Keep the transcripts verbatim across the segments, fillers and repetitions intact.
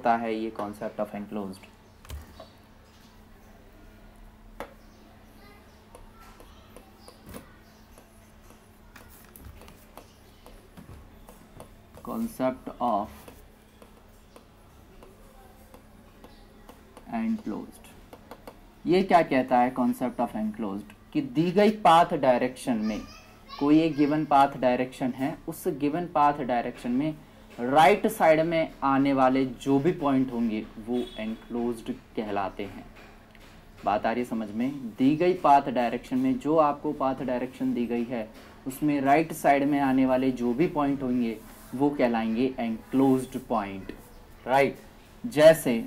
होता है ये concept of enclosed? Concept of enclosed, ये क्या कहता है कॉन्सेप्ट ऑफ एनक्लोज्ड? कि दी गई पाथ डायरेक्शन में, कोई एक गिवन पाथ डायरेक्शन है, उस गिवन पाथ डायरेक्शन में राइट साइड में आने वाले जो भी पॉइंट होंगे वो एनक्लोज्ड कहलाते हैं। बात आ रही है समझ में? दी गई पाथ डायरेक्शन में, जो आपको पाथ डायरेक्शन दी गई है उसमें राइट साइड में आने वाले जो भी पॉइंट होंगे वो कहलाएंगे एनक्लोज्ड पॉइंट, राइट। जैसे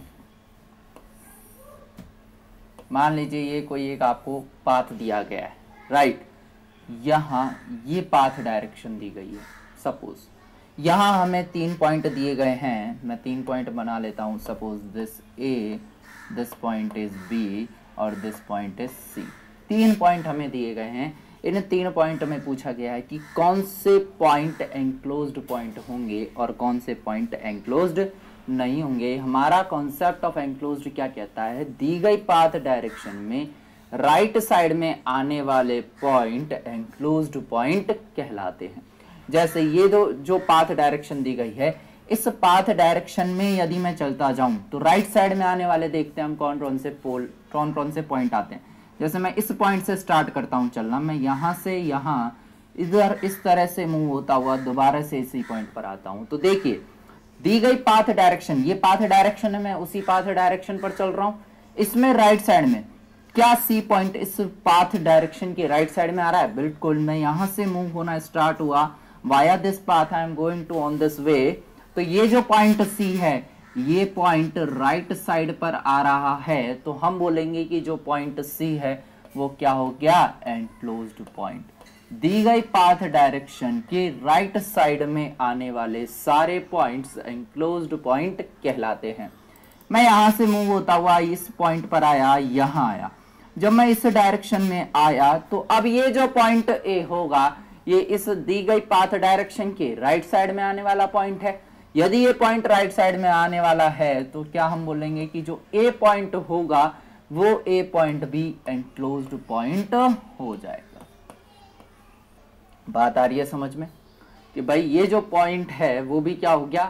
मान लीजिए ये कोई एक आपको पाथ दिया गया है, राइट। यहाँ ये पाथ डायरेक्शन दी गई है, सपोज यहाँ हमें तीन पॉइंट दिए गए हैं, मैं तीन पॉइंट बना लेता हूँ। Suppose this A, this point is B और दिस पॉइंट इज सी। तीन पॉइंट हमें दिए गए हैं। इन तीन पॉइंट में पूछा गया है कि कौन से पॉइंट एनक्लोज्ड पॉइंट होंगे और कौन से पॉइंट एनक्लोज्ड नहीं होंगे। हमारा कॉन्सेप्ट ऑफ एनक्लोज्ड क्या कहता है? दी गई पाथ डायरेक्शन में राइट साइड में आने वाले पॉइंट एनक्लोज्ड पॉइंट कहलाते हैं। जैसे ये दो जो पाथ डायरेक्शन दी गई है, इस पाथ डायरेक्शन में यदि मैं चलता जाऊं तो राइट साइड में आने वाले देखते हैं हम कौन कौन से पोल, कौन कौन से पॉइंट आते हैं। जैसे मैं इस पॉइंट से स्टार्ट करता हूं चलना, मैं यहां से यहां इधर इस तरह से मूव होता हुआ दोबारा से इसी पॉइंट पर आता हूं। तो देखिए दी गई पाथ डायरेक्शन, ये पाथ डायरेक्शन है, मैं उसी पाथ डायरेक्शन पर चल रहा हूं। इसमें राइट साइड में क्या सी पॉइंट इस पाथ डायरेक्शन के राइट साइड में आ रहा है? बिल्कुल। मैं यहां से मूव होना स्टार्ट हुआ via this path, I am going to on this way, तो ये जो पॉइंट सी है ये पॉइंट राइट साइड पर आ रहा है, तो हम बोलेंगे कि जो पॉइंट सी है वो क्या हो गया? Enclosed point. दी गई पाथ डायरेक्शन के राइट साइड में आने वाले सारे पॉइंट्स एनक्लोज्ड पॉइंट कहलाते हैं। मैं यहां से मूव होता हुआ इस पॉइंट पर आया, यहां आया। जब मैं इस डायरेक्शन में आया तो अब ये जो पॉइंट ए होगा ये इस दी गई पाथ डायरेक्शन के राइट साइड में आने वाला पॉइंट है। यदि ये पॉइंट राइट साइड में आने वाला है तो क्या हम बोलेंगे कि जो ए पॉइंट होगा वो ए पॉइंट भी एनक्लोज्ड पॉइंट हो जाएगा। बात आ रही है समझ में? कि भाई ये जो पॉइंट है वो भी क्या हो गया?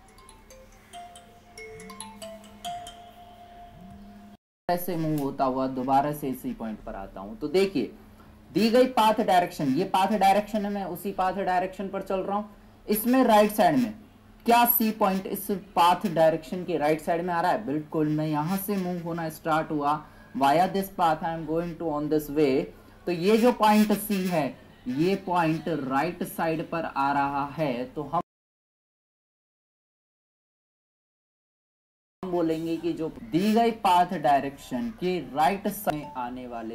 ऐसे मूव होता हुआ दोबारा से इसी पॉइंट पर आता हूं। तो देखिए दी गई पाथ डायरेक्शन, ये पाथ डायरेक्शन है, मैं उसी पाथ डायरेक्शन पर चल रहा हूं। इसमें राइट साइड में क्या सी पॉइंट इस पाथ डायरेक्शन के राइट साइड में आ रहा है? बिल्कुल। मैं यहां से मूव होना स्टार्ट हुआ via this path, I am going to on this way, तो ये जो पॉइंट सी है ये पॉइंट राइट साइड पर आ रहा है, तो हम बोलेंगे कि जो दी गई पाथ डायरेक्शन के राइट साइड में आने वाले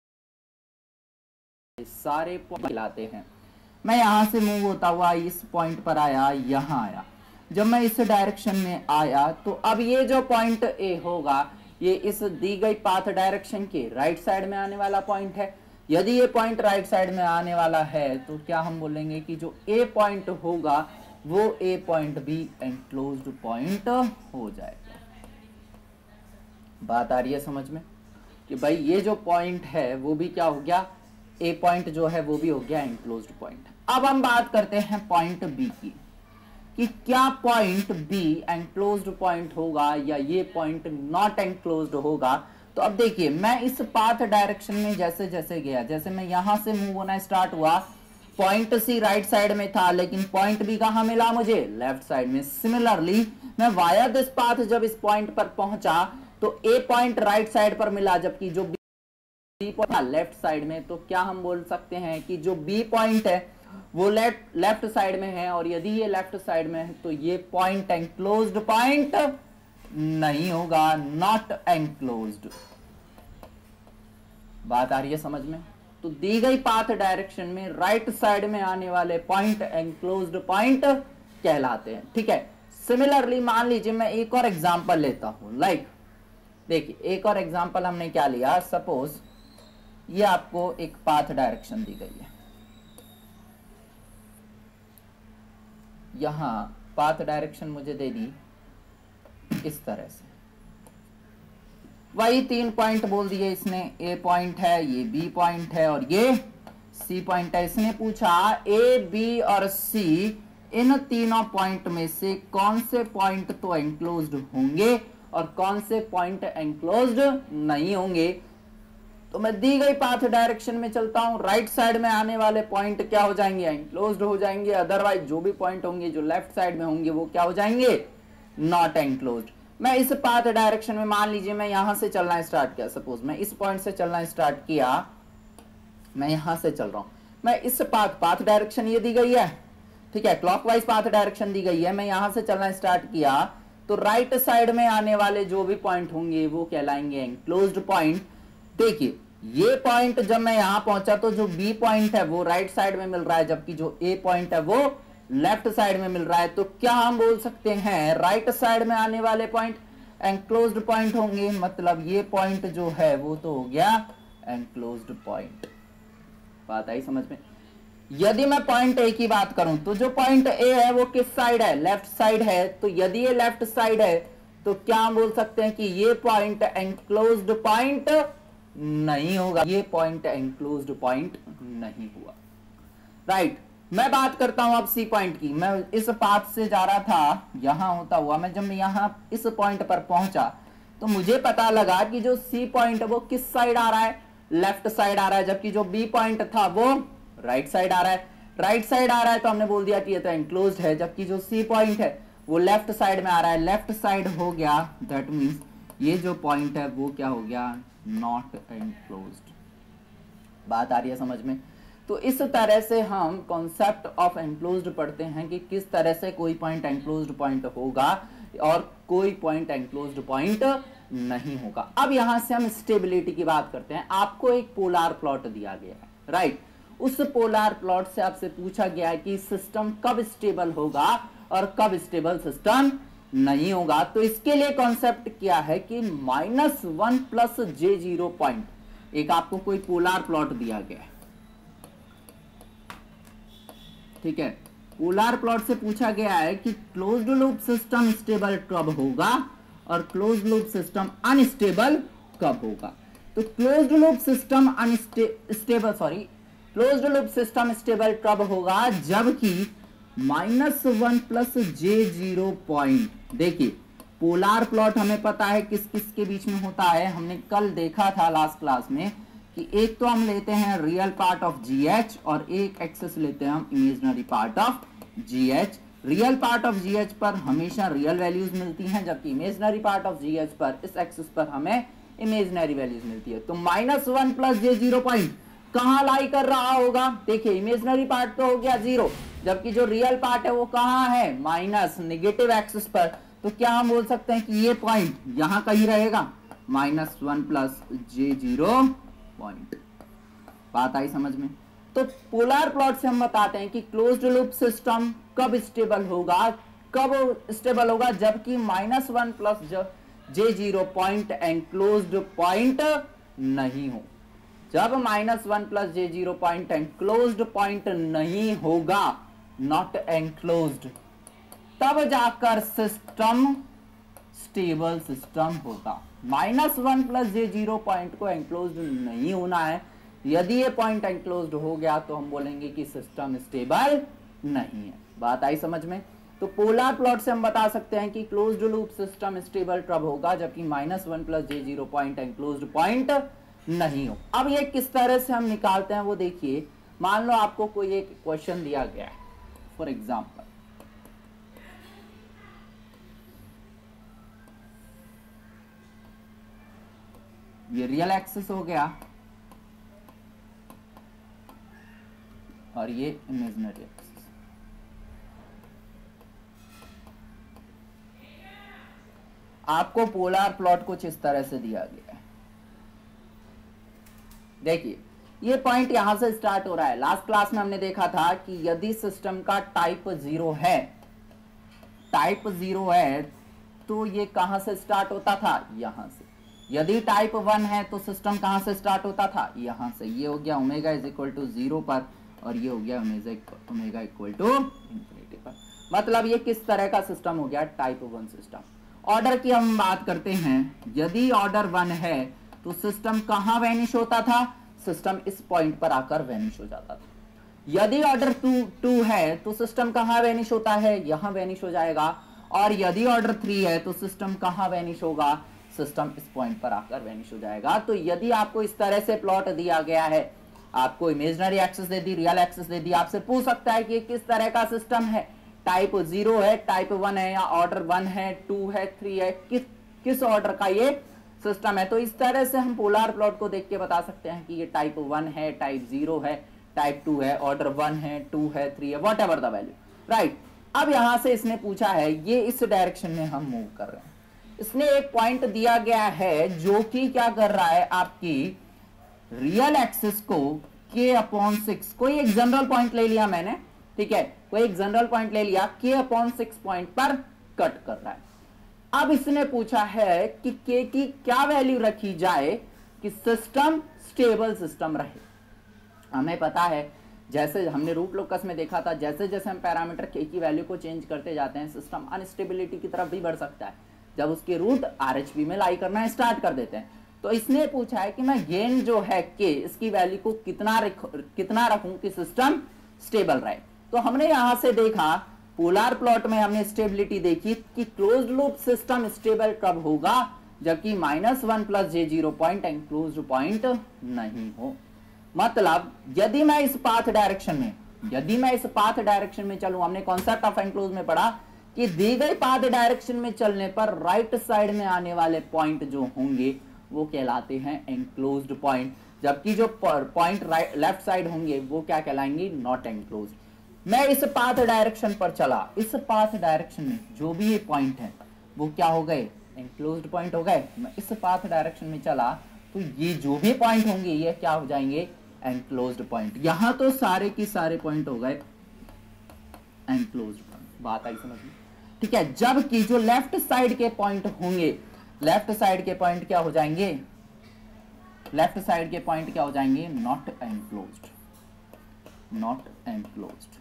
सारे पॉइंट कहलाते हैं। मैं यहां से मूव होता हुआ इस पॉइंट पर आया, यहां आया। जब मैं इस डायरेक्शन में आया तो अब ये जो पॉइंट ए होगा ये इस दी गई पाथ डायरेक्शन के राइट साइड में आने वाला पॉइंट है। यदि ये पॉइंट राइट साइड में आने वाला है तो क्या हम बोलेंगे कि जो ए पॉइंट होगा वो ए पॉइंट भी एनक्लोज्ड पॉइंट हो जाएगा। बात आ रही है समझ में? कि भाई ये जो पॉइंट है वो भी क्या हो गया? ए पॉइंट जो है वो भी हो गया एनक्लोज्ड पॉइंट। अब हम बात करते हैं पॉइंट बी की, कि क्या पॉइंट बी एनक्लोज्ड पॉइंट होगा या ये पॉइंट नॉट एनक्लोज्ड होगा। तो अब देखिए मैं इस पाथ डायरेक्शन में जैसे जैसे गया, जैसे मैं यहां से मूव होना स्टार्ट हुआ, पॉइंट सी राइट साइड में था लेकिन पॉइंट बी कहां मिला मुझे? लेफ्ट साइड में। सिमिलरली मैं वाया दिस पाथ जब इस पॉइंट पर पहुंचा तो ए पॉइंट राइट साइड पर मिला जबकि जो बी पॉइंट लेफ्ट साइड में। तो क्या हम बोल सकते हैं कि जो बी पॉइंट है वो लेफ्ट लेफ्ट साइड में है, और यदि ये लेफ्ट साइड में है तो ये पॉइंट एनक्लोज्ड पॉइंट नहीं होगा, नॉट एनक्लोज्ड। बात आ रही है समझ में? तो दी गई पाथ डायरेक्शन में राइट साइड में आने वाले पॉइंट एनक्लोज्ड पॉइंट कहलाते हैं। ठीक है। सिमिलरली मान लीजिए मैं एक और एग्जांपल लेता हूं, लाइक देखिए एक और एग्जांपल हमने क्या लिया, सपोज ये आपको एक पाथ डायरेक्शन दी गई है, यहां पाथ डायरेक्शन मुझे दे दी इस तरह से। वही तीन पॉइंट बोल दिए इसने, ए पॉइंट है, ये बी पॉइंट है और ये सी पॉइंट है। इसने पूछा ए बी और सी इन तीनों पॉइंट में से कौन से पॉइंट तो एंक्लोज्ड होंगे और कौन से पॉइंट एंक्लोज्ड नहीं होंगे। तो मैं दी गई पाथ डायरेक्शन में चलता हूं, राइट साइड में आने वाले पॉइंट क्या हो जाएंगे, एंक्लोज्ड हो जाएंगे। अदरवाइज जो भी पॉइंट होंगे जो लेफ्ट साइड में होंगे वो क्या हो जाएंगे, नॉट एंक्लोज्ड। मैं इस पाथ डायरेक्शन में मान लीजिए मैं यहां से चलना स्टार्ट किया, सपोज मैं इस पॉइंट से चलना स्टार्ट किया, मैं यहां से चल रहा हूं, मैं इस पाथ पाथ डायरेक्शन ये दी गई है, ठीक है, क्लॉकवाइज पाथ डायरेक्शन दी गई है, मैं यहां से चलना स्टार्ट किया तो राइट साइड में आने वाले जो भी पॉइंट होंगे वो कहलाएंगे एंक्लोज्ड पॉइंट। देखिए ये पॉइंट जब मैं यहां पहुंचा तो जो बी पॉइंट है वो राइट साइड में मिल रहा है, जबकि जो ए पॉइंट है वो लेफ्ट साइड में मिल रहा है। तो क्या हम बोल सकते हैं राइट साइड में आने वाले पॉइंट एंक्लोज्ड पॉइंट होंगे, मतलब ये पॉइंट जो है वो तो हो गया एंक्लोज्ड पॉइंट। बात आई समझ में। यदि मैं पॉइंट ए की बात करूं तो जो पॉइंट ए है वो किस साइड है, लेफ्ट साइड है। तो यदि ये लेफ्ट साइड है तो क्या हम बोल सकते हैं कि ये पॉइंट एंक्लोज्ड पॉइंट नहीं होगा, ये पॉइंट एंक्लोज्ड पॉइंट नहीं हुआ, राइट। मैं बात करता हूं अब सी पॉइंट की। मैं इस पाथ से जा रहा था, यहां होता हुआ मैं जब मैं यहां इस पॉइंट पर पहुंचा तो मुझे पता लगा कि जो सी पॉइंट है वो किस साइड आ रहा है, लेफ्ट साइड आ रहा है, जबकि जो बी पॉइंट था वो राइट साइड आ रहा है। राइट साइड आ रहा है तो हमने बोल दिया कि ये तो एंक्लोज्ड है, जबकि जो सी पॉइंट है वो लेफ्ट साइड में आ रहा है, लेफ्ट साइड हो गया, दैट मींस ये जो पॉइंट है वो क्या हो गया, नॉट एंक्लोज्ड। बात आ रही है समझ में। तो इस तरह से हम कॉन्सेप्ट ऑफ एंक्लोज्ड पढ़ते हैं कि किस तरह से कोई पॉइंट एंक्लोज्ड पॉइंट होगा और कोई पॉइंट एंक्लोज्ड पॉइंट नहीं होगा। अब यहां से हम स्टेबिलिटी की बात करते हैं। आपको एक पोलार प्लॉट दिया गया है, राइट। उस पोलार प्लॉट से आपसे पूछा गया है कि सिस्टम कब स्टेबल होगा और कब स्टेबल सिस्टम नहीं होगा। तो इसके लिए कॉन्सेप्ट क्या है कि माइनस वन प्लस जे जीरो पॉइंट, एक आपको कोई पोलार प्लॉट दिया गया है, ठीक है। पोलार प्लॉट से पूछा गया है कि क्लोज्ड लूप सिस्टम स्टेबल कब होगा और क्लोज्ड लूप सिस्टम अनस्टेबल कब होगा। तो closed loop system unstable sorry closed loop system stable कब होगा, जबकि माइनस वन प्लस जे जीरो पॉइंट। देखिए पोलार प्लॉट हमें पता है किस किस के बीच में होता है, हमने कल देखा था लास्ट क्लास में कि एक तो हम लेते हैं real part of G H और एक एक्सेस लेते हैं हम imaginary part of G H. Real part of G H पर हमेशा रियल वैल्यूज मिलती हैं, जबकि imaginary part of G H पर इस एक्सेस पर हमें इमेजिनरी वैल्यूज मिलती है। तो माइनस वन प्लस जे जीरो पॉइंट कहां लाई कर रहा होगा, देखिए इमेजिनरी पार्ट तो हो गया जीरो, जबकि जो रियल पार्ट है वो कहां है, माइनस नेगेटिव एक्सिस पर। तो क्या हम बोल सकते हैं कि ये पॉइंट यहां कहीं रहेगा, माइनस वन प्लस जे जीरो पॉइंट। बात आई समझ में। तो पोलर प्लॉट से हम बताते हैं कि क्लोज्ड लूप सिस्टम कब स्टेबल होगा, कब स्टेबल होगा, जबकि माइनस वन प्लस जे जीरो पॉइंट एंक्लोज्ड पॉइंट नहीं हो। जब माइनस वन प्लस जे जीरो पॉइंट एंक्लोज्ड पॉइंट नहीं होगा, नॉट एंक्लोज्ड, तब जाकर सिस्टम स्टेबल सिस्टम होगा। माइनस वन प्लस जे जीरो पॉइंट को एंक्लोज्ड नहीं होना है। यदि ये पॉइंट एंक्लोज्ड हो गया तो हम बोलेंगे कि सिस्टम स्टेबल नहीं है। बात आई समझ में। तो पोलर प्लॉट से हम बता सकते हैं कि क्लोज्ड लूप सिस्टम स्टेबल कब होगा, जबकि माइनस वन प्लस जे जीरो पॉइंट एंक्लोज्ड पॉइंट नहीं हो। अब ये किस तरह से हम निकालते हैं वो देखिए। मान लो आपको कोई एक क्वेश्चन दिया गया है, फॉर एग्जाम्पल ये रियल एक्सिस हो गया और ये इमेजिनरी एक्सिस। आपको पोलर प्लॉट कुछ इस तरह से दिया गया है। देखिए ये पॉइंट यहां से स्टार्ट हो रहा है। लास्ट क्लास में हमने देखा था कि यदि सिस्टम का टाइप जीरो है, टाइप जीरो है तो ये कहां से स्टार्ट होता था, यहां से। यदि टाइप वन है तो सिस्टम कहां से स्टार्ट होता था, यहां से। ये हो गया omega is equal to zero पर और ये हो गया ओमेगा इक्वल टू इंफिनिटी पर। मतलब ये किस तरह का सिस्टम हो गया, टाइप वन सिस्टम। ऑर्डर की हम बात करते हैं, यदि ऑर्डर वन है तो सिस्टम कहां वैनिश होता था, सिस्टम इस पॉइंट पर आकर वैनिश हो जाता था। यदि ऑर्डर टू टू है तो सिस्टम कहां वैनिश होता है, यहां वैनिश हो जाएगा। और यदि ऑर्डर थ्री है तो सिस्टम कहां वैनिश होगा, सिस्टम इस पॉइंट पर आकर वैनिश हो जाएगा। तो यदि आपको इस तरह से प्लॉट दिया गया है, आपको इमेजिनरी एक्सिस दे दी, रियल एक्सिस दे दी, आपसे पूछ सकता है कि किस तरह का सिस्टम है, टाइप जीरो है, टाइप वन है, या ऑर्डर वन है, टू है, थ्री है, किस किस ऑर्डर का ये सिस्टम है। तो इस तरह से हम पोलर प्लॉट को देख के बता सकते हैं कि ये टाइप वन है, टाइप जीरो है, टाइप टू है, ऑर्डर वन है, टू है, थ्री है, whatever the value, right. अब यहां से इसने पूछा है, ये इस डायरेक्शन में हम मूव कर रहे हैं, इसने एक पॉइंट दिया गया है जो कि क्या कर रहा है, आपकी रियल एक्सिस को k अपॉन सिक्स, कोई एक जनरल पॉइंट ले लिया मैंने, ठीक है, कोई एक जनरल पॉइंट ले लिया, k अपॉन सिक्स पॉइंट पर कट कर रहा है। अब इसने पूछा है कि k की क्या वैल्यू रखी जाए कि सिस्टम स्टेबल सिस्टम रहे। हमें पता है, जैसे हमने रूट लोकस में देखा था, जैसे जैसे हम पैरामीटर k की वैल्यू को चेंज करते जाते हैं, सिस्टम अनस्टेबिलिटी की तरफ भी बढ़ सकता है, जब उसके रूट आरएचपी में लाई करना स्टार्ट कर देते हैं। तो इसने पूछा है कि मैं गेन जो है k, इसकी वैल्यू को कितना कितना रखूं कि सिस्टम स्टेबल रहे। तो हमने यहां से देखा, पोलर प्लॉट में हमने स्टेबिलिटी देखी कि क्लोज्ड लूप सिस्टम स्टेबल कब होगा, जबकि माइनस वन प्लस जे जीरो पॉइंट एनक्लोज्ड पॉइंट नहीं हो। मतलब यदि मैं इस पाथ डायरेक्शन में यदि मैं इस पाथ डायरेक्शन में चलूं, हमने कॉन्सेप्ट ऑफ एनक्लोज में पढ़ा कि दी गई पाथ डायरेक्शन में चलने पर राइट साइड में आने वाले पॉइंट जो होंगे वो कहलाते हैं एनक्लोज्ड पॉइंट, जबकि जो पॉइंट राइट लेफ्ट साइड होंगे वो क्या कहलाएंगे, नॉट एनक्लोज्ड। मैं इस पाथ डायरेक्शन पर चला, इस पाथ डायरेक्शन में जो भी ये पॉइंट है वो क्या हो गए, एनक्लोज्ड पॉइंट हो गए। मैं इस पाथ डायरेक्शन में चला तो ये जो भी पॉइंट होंगे ये क्या हो जाएंगे, एनक्लोज्ड पॉइंट। यहां तो सारे के सारे पॉइंट हो गए एनक्लोज्ड पॉइंट, बात आई समझ में, ठीक है। जबकि जो लेफ्ट साइड के पॉइंट होंगे, लेफ्ट साइड के पॉइंट क्या हो जाएंगे, लेफ्ट साइड के पॉइंट क्या हो जाएंगे, not enclosed, not enclosed.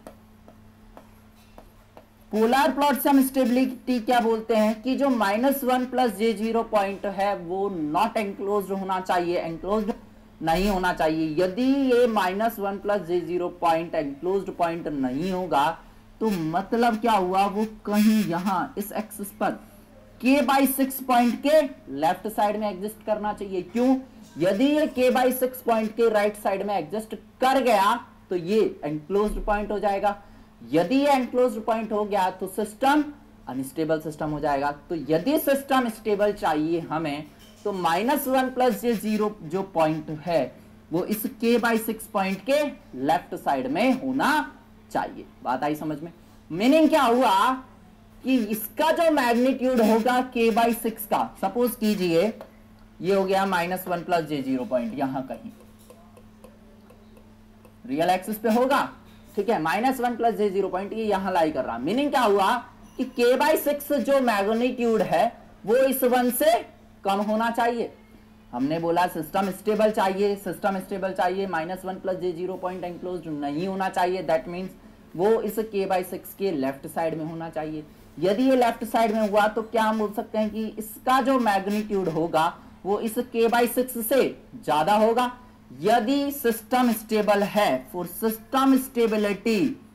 Polar plot से हम स्टेबिलिटी क्या बोलते हैं कि जो माइनस वन प्लस जे जीरो पॉइंट है वो नॉट एनक्लोज्ड होना चाहिए, एनक्लोज्ड नहीं होना चाहिए। यदि ये माइनस वन प्लस जे जीरो पॉइंट एनक्लोज्ड पॉइंट नहीं होगा तो मतलब क्या हुआ, वो कहीं यहां इस एक्सिस पर k बाई सिक्स पॉइंट के लेफ्ट साइड में एग्जिस्ट करना चाहिए। क्यों, यदि ये k बाई सिक्स पॉइंट के राइट साइड में एग्जिस्ट कर गया तो ये एनक्लोज्ड पॉइंट हो जाएगा। यदि ये एनक्लोज्ड पॉइंट हो गया तो सिस्टम अनस्टेबल सिस्टम हो जाएगा। तो यदि सिस्टम स्टेबल चाहिए हमें तो माइनस वन प्लस जे जीरो जो पॉइंट है वो इस k बाई सिक्स पॉइंट के लेफ्ट साइड में होना चाहिए। बात आई समझ में। मीनिंग क्या हुआ कि इसका जो मैग्नीट्यूड होगा k बाई सिक्स का, सपोज कीजिए ये हो गया माइनस वन प्लस जे जीरो पॉइंट, यहां कहीं रियल एक्सिस पे होगा, ठीक है, माइनस वन प्लस जे जीरो पॉइंट ये यहां लाई कर रहा। मीनिंग क्या हुआ कि k बाई सिक्स जो मैग्नीट्यूड है वो इस वन से कम होना चाहिए। हमने बोला सिस्टम स्टेबल चाहिए, सिस्टम स्टेबल चाहिए, माइनस वन प्लस जे जीरो पॉइंट एनक्लोज्ड नहीं होना चाहिए, दैट मीन्स वो इस k बाई सिक्स के लेफ्ट साइड में होना चाहिए। यदि ये लेफ्ट साइड में हुआ तो क्या हम बोल सकते हैं कि इसका जो मैग्नीट्यूड होगा वो इस k बाई सिक्स से ज्यादा होगा। यदि सिस्टम स्टेबल है, for system stability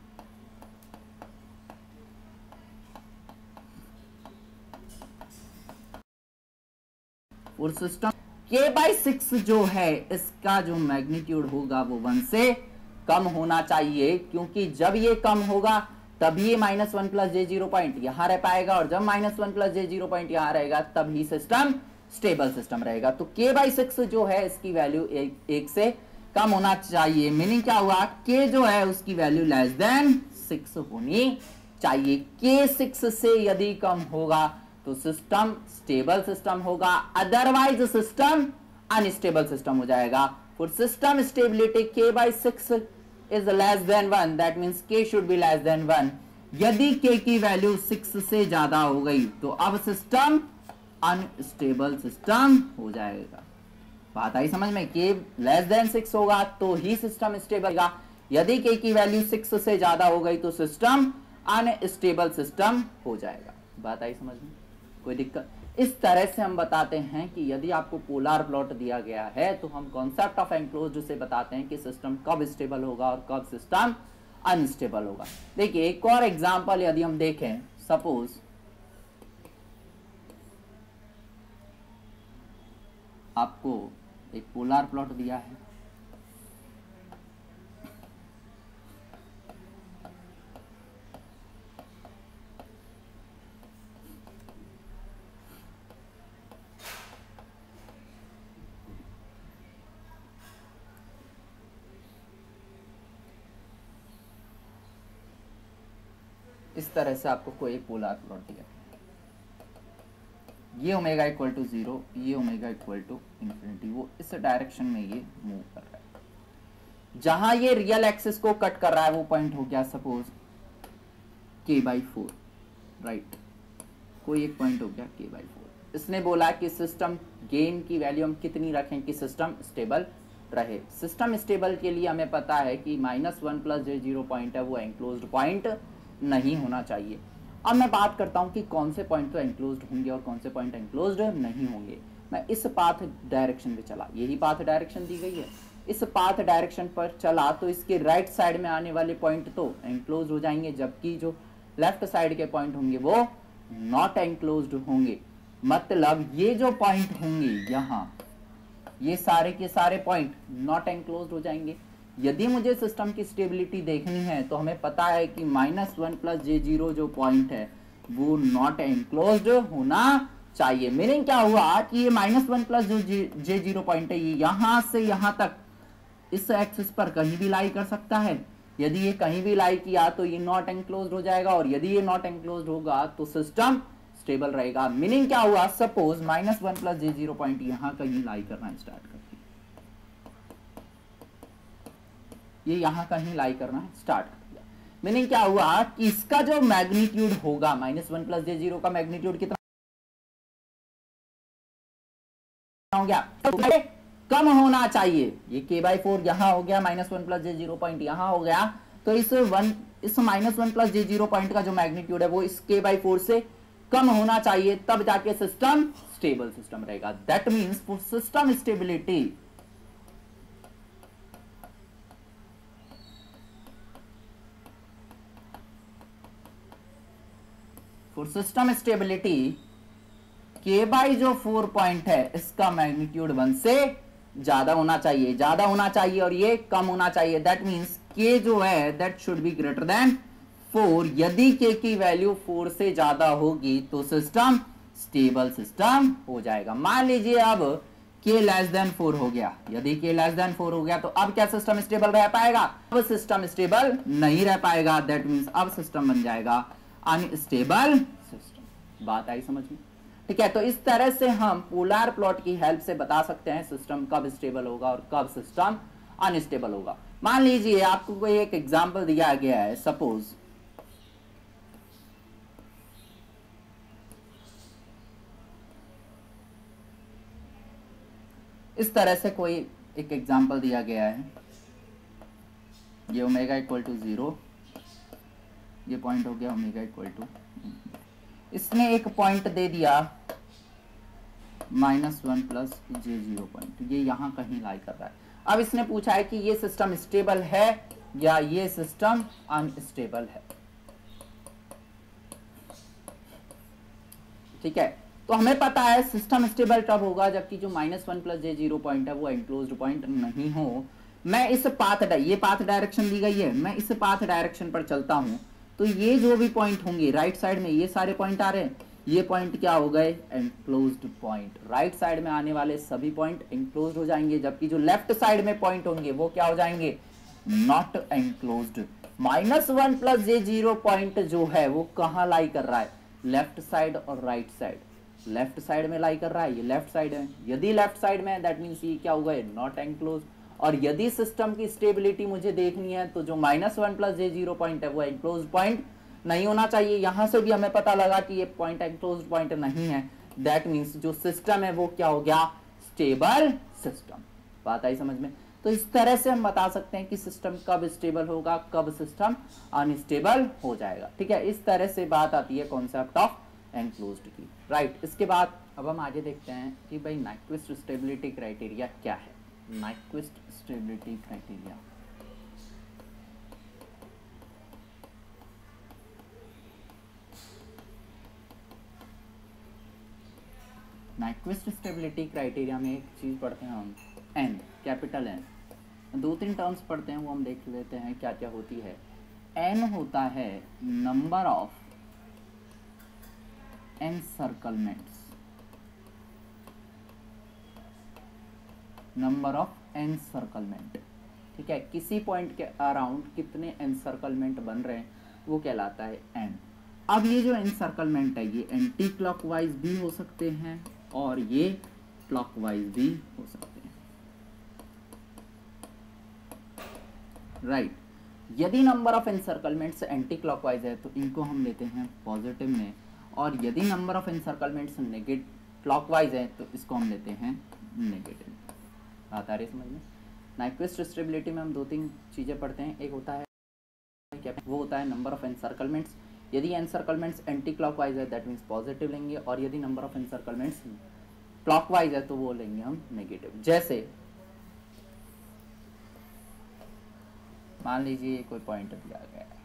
for system k by six जो है इसका जो मैग्नीट्यूड होगा वो वन से कम होना चाहिए, क्योंकि जब ये कम होगा तभी ये माइनस वन प्लस जे जीरो पॉइंट यहां रह पाएगा, और जब माइनस वन प्लस जे जीरो पॉइंट यहां रहेगा तभी सिस्टम स्टेबल सिस्टम रहेगा। तो k बाई सिक्स जो है इसकी वैल्यू एक, एक से कम होना चाहिए। मीनिंग क्या हुआ, k जो है उसकी वैल्यू लेस देन सिक्स होनी चाहिए। k सिक्स से यदि कम होगा तो सिस्टम स्टेबल सिस्टम होगा, अदरवाइज सिस्टम अनस्टेबल सिस्टम हो जाएगा। For system stability k by six is less than one, that means k should be less than one. यदि k की वैल्यू सिक्स से ज्यादा हो गई तो अब सिस्टम अनस्टेबल सिस्टम हो जाएगा। बात आई समझ में, k लेस देन सिक्स होगा तो ही सिस्टम स्टेबल होगा। यदि k की वैल्यू सिक्स से ज्यादा हो गई तो सिस्टम अनस्टेबल सिस्टम हो जाएगा। बात आई समझ में। कोई दिक्कत। इस तरह से हम बताते हैं कि यदि आपको पोलर प्लॉट दिया गया है तो हम कॉन्सेप्ट ऑफ एनक्लोज्ड से बताते हैं कि सिस्टम कब स्टेबल होगा और कब सिस्टम अनस्टेबल होगा। देखिए एक और एग्जांपल यदि हम देखें, सपोज आपको एक पोलर प्लॉट दिया है, इस तरह से आपको कोई एक पोलर प्लॉट दिया, ये ओमेगा इक्वल टू जीरो, ये ओमेगा इक्वल टू इंफिनिटी, वो इस डायरेक्शन में ये मूव कर रहा है। जहां ये रियल एक्सिस को कट कर रहा है वो पॉइंट हो गया सपोज के बाई फोर, राइट, कोई एक पॉइंट हो गया के बाई फोर। इसने बोला कि सिस्टम गेन की वैल्यू हम कितनी रखें कि सिस्टम स्टेबल रहे। सिस्टम स्टेबल के लिए हमें पता है कि माइनस वन प्लस जे जीरो पॉइंट है वो एंक्लोज्ड पॉइंट नहीं होना चाहिए। अब मैं बात करता हूं कि कौन से पॉइंट तो एंक्लोज्ड होंगे और कौन से पॉइंट एंक्लोज्ड नहीं होंगे। मैं इस पाथ डायरेक्शन पे चला, यही पाथ डायरेक्शन दी गई है, इस पाथ डायरेक्शन पर चला तो इसके राइट साइड में आने वाले पॉइंट तो एंक्लोज्ड हो जाएंगे, जबकि जो लेफ्ट साइड के पॉइंट होंगे वो नॉट एंक्लोज्ड होंगे। मतलब ये जो पॉइंट होंगे यहाँ, ये सारे के सारे पॉइंट नॉट एंक्लोज्ड हो जाएंगे। यदि मुझे सिस्टम की स्टेबिलिटी देखनी है तो हमें पता है कि माइनस वन प्लस जे जीरो जो पॉइंट है वो नॉट एंक्लोज्ड होना चाहिए। मीनिंग क्या हुआ कि ये माइनस वन प्लस जो जे जीरो पॉइंट है ये यहां से यहां तक इस एक्सिस पर कहीं भी लाई कर सकता है। यदि ये कहीं भी लाई किया तो ये नॉट एंक्लोज्ड हो जाएगा, और यदि ये नॉट एंक्लोज्ड होगा तो सिस्टम स्टेबल रहेगा। मीनिंग क्या हुआ, सपोज माइनस वन प्लस जे जीरो पॉइंट यहां कहीं लाई करना स्टार्ट करती है, ये यहां कहीं लाई करना स्टार्ट कर दिया। मीनिंग क्या हुआ कि इसका जो मैग्नीट्यूड होगा, माइनस वन प्लस जे जीरो का मैग्नीट्यूड कितना हो गया, तो कम होना चाहिए। ये के बाई फोर यहां हो गया, माइनस वन प्लस जे जीरो पॉइंट यहां हो गया, तो इस वन इस माइनस वन प्लस जे जीरो पॉइंट का जो मैग्नीट्यूड है वो इस के बाई फोर से कम होना चाहिए, तब जाके सिस्टम स्टेबल सिस्टम रहेगा। That means for system stability for system stability k by जो फोर पॉइंट है इसका मैग्नीट्यूड वन से ज्यादा होना चाहिए, ज्यादा होना चाहिए और ये कम होना चाहिए। दैट मीन्स के जो है that should be greater than four. यदि के की वैल्यू फोर से ज्यादा होगी तो सिस्टम स्टेबल सिस्टम हो जाएगा। मान लीजिए अब के लेस देन फोर हो गया, यदि के लेस देन फोर हो गया तो अब क्या सिस्टम स्टेबल रह पाएगा, अब सिस्टम स्टेबल नहीं रह पाएगा। दैट मीन्स अब सिस्टम बन जाएगा अनस्टेबल सिस्टम। बात आई समझ में? ठीक है, तो इस तरह से हम पोलर प्लॉट की हेल्प से बता सकते हैं सिस्टम कब स्टेबल होगा और कब सिस्टम अनस्टेबल होगा। मान लीजिए आपको कोई एक एग्जांपल दिया गया है, सपोज इस तरह से कोई एक एग्जांपल दिया गया है, ये ओमेगा इक्वल टू जीरो, ये पॉइंट हो गया ओमेगा इक्वल टू, इसने एक पॉइंट दे दिया माइनस वन प्लस जे जीरो पॉइंट, ये यहां कहीं लाई कर रहा है। अब इसने पूछा है कि ये सिस्टम स्टेबल है या ये सिस्टम अनस्टेबल है। ठीक है, तो हमें पता है सिस्टम स्टेबल तब होगा जबकि जो माइनस वन प्लस जे जीरो पॉइंट है वो एनक्लोज्ड पॉइंट नहीं हो। मैं इस पाथ ये पाथ डायरेक्शन दी गई है, मैं इस पाथ डायरेक्शन पर चलता हूं तो ये जो भी पॉइंट होंगे राइट साइड में, ये सारे पॉइंट आ रहे हैं, ये पॉइंट क्या हो गए, एनक्लोज्ड पॉइंट। राइट साइड में आने वाले सभी पॉइंट एनक्लोज्ड हो जाएंगे, जबकि जो लेफ्ट साइड में पॉइंट होंगे वो क्या हो जाएंगे, not enclosed. Minus one plus J zero point जो है वो कहाँ लाई कर रहा है, लेफ्ट साइड और राइट साइड। लेफ्ट साइड में लाई कर रहा है, ये लेफ्ट साइड है। यदि लेफ्ट साइड में है दैट मीन्स ये क्या होगा, नॉट एनक्लोज्ड। और यदि सिस्टम की स्टेबिलिटी मुझे देखनी है तो जो माइनस वन प्लस जे जीरो पॉइंट है वो एनक्लोज पॉइंट नहीं होना चाहिए। यहां से भी हमें पता लगा कि ये पॉइंट एनक्लोज पॉइंट नहीं है। दैट मीन्स जो सिस्टम है वो क्या हो गया, स्टेबल सिस्टम। बात आई समझ में? तो इस तरह से हम बता सकते हैं कि सिस्टम कब स्टेबल होगा, कब सिस्टम अनस्टेबल हो जाएगा। ठीक है, इस तरह से बात आती है कॉन्सेप्ट ऑफ एनक्लोज्ड की, राइट। इसके बाद अब हम आगे देखते हैं कि भाई नाइक्विस्ट स्टेबिलिटी क्राइटेरिया क्या है। Nyquist stability criteria Nyquist stability criteria में एक चीज़ पढ़ते हैं हम, एन, कैपिटल एन। दो तीन टर्म्स पढ़ते हैं वो हम देख लेते हैं क्या क्या होती है। एन होता है number of encirclements, number of encirclement, ठीक है। किसी पॉइंट के अराउंड कितने एनसर्कलमेंट बन रहे हैं वो कहलाता है एन। अब ये जो एनसर्कलमेंट है ये एंटी क्लॉकवाइज भी हो सकते हैं और ये क्लॉकवाइज भी हो सकते हैं, राइट right. यदि number of encirclements anti clockwise है तो इनको हम लेते हैं पॉजिटिव में, और यदि number of encirclements negative clockwise है तो इसको हम लेते हैं नेगेटिव। बात आ रही है समझ में। नाइक्विस्ट स्टेबिलिटी में हम दो तीन चीजें पढ़ते हैं। एक होता है क्या, वो होता है नंबर ऑफ एनसर्कलमेंट्स। यदि एनसर्कलमेंट्स एंटी क्लॉकवाइज है दैट मीन्स पॉजिटिव लेंगे, और यदि नंबर ऑफ एनसर्कलमेंट्स क्लॉकवाइज है तो वो लेंगे हम नेगेटिव। जैसे मान लीजिए कोई पॉइंट दिया गया है,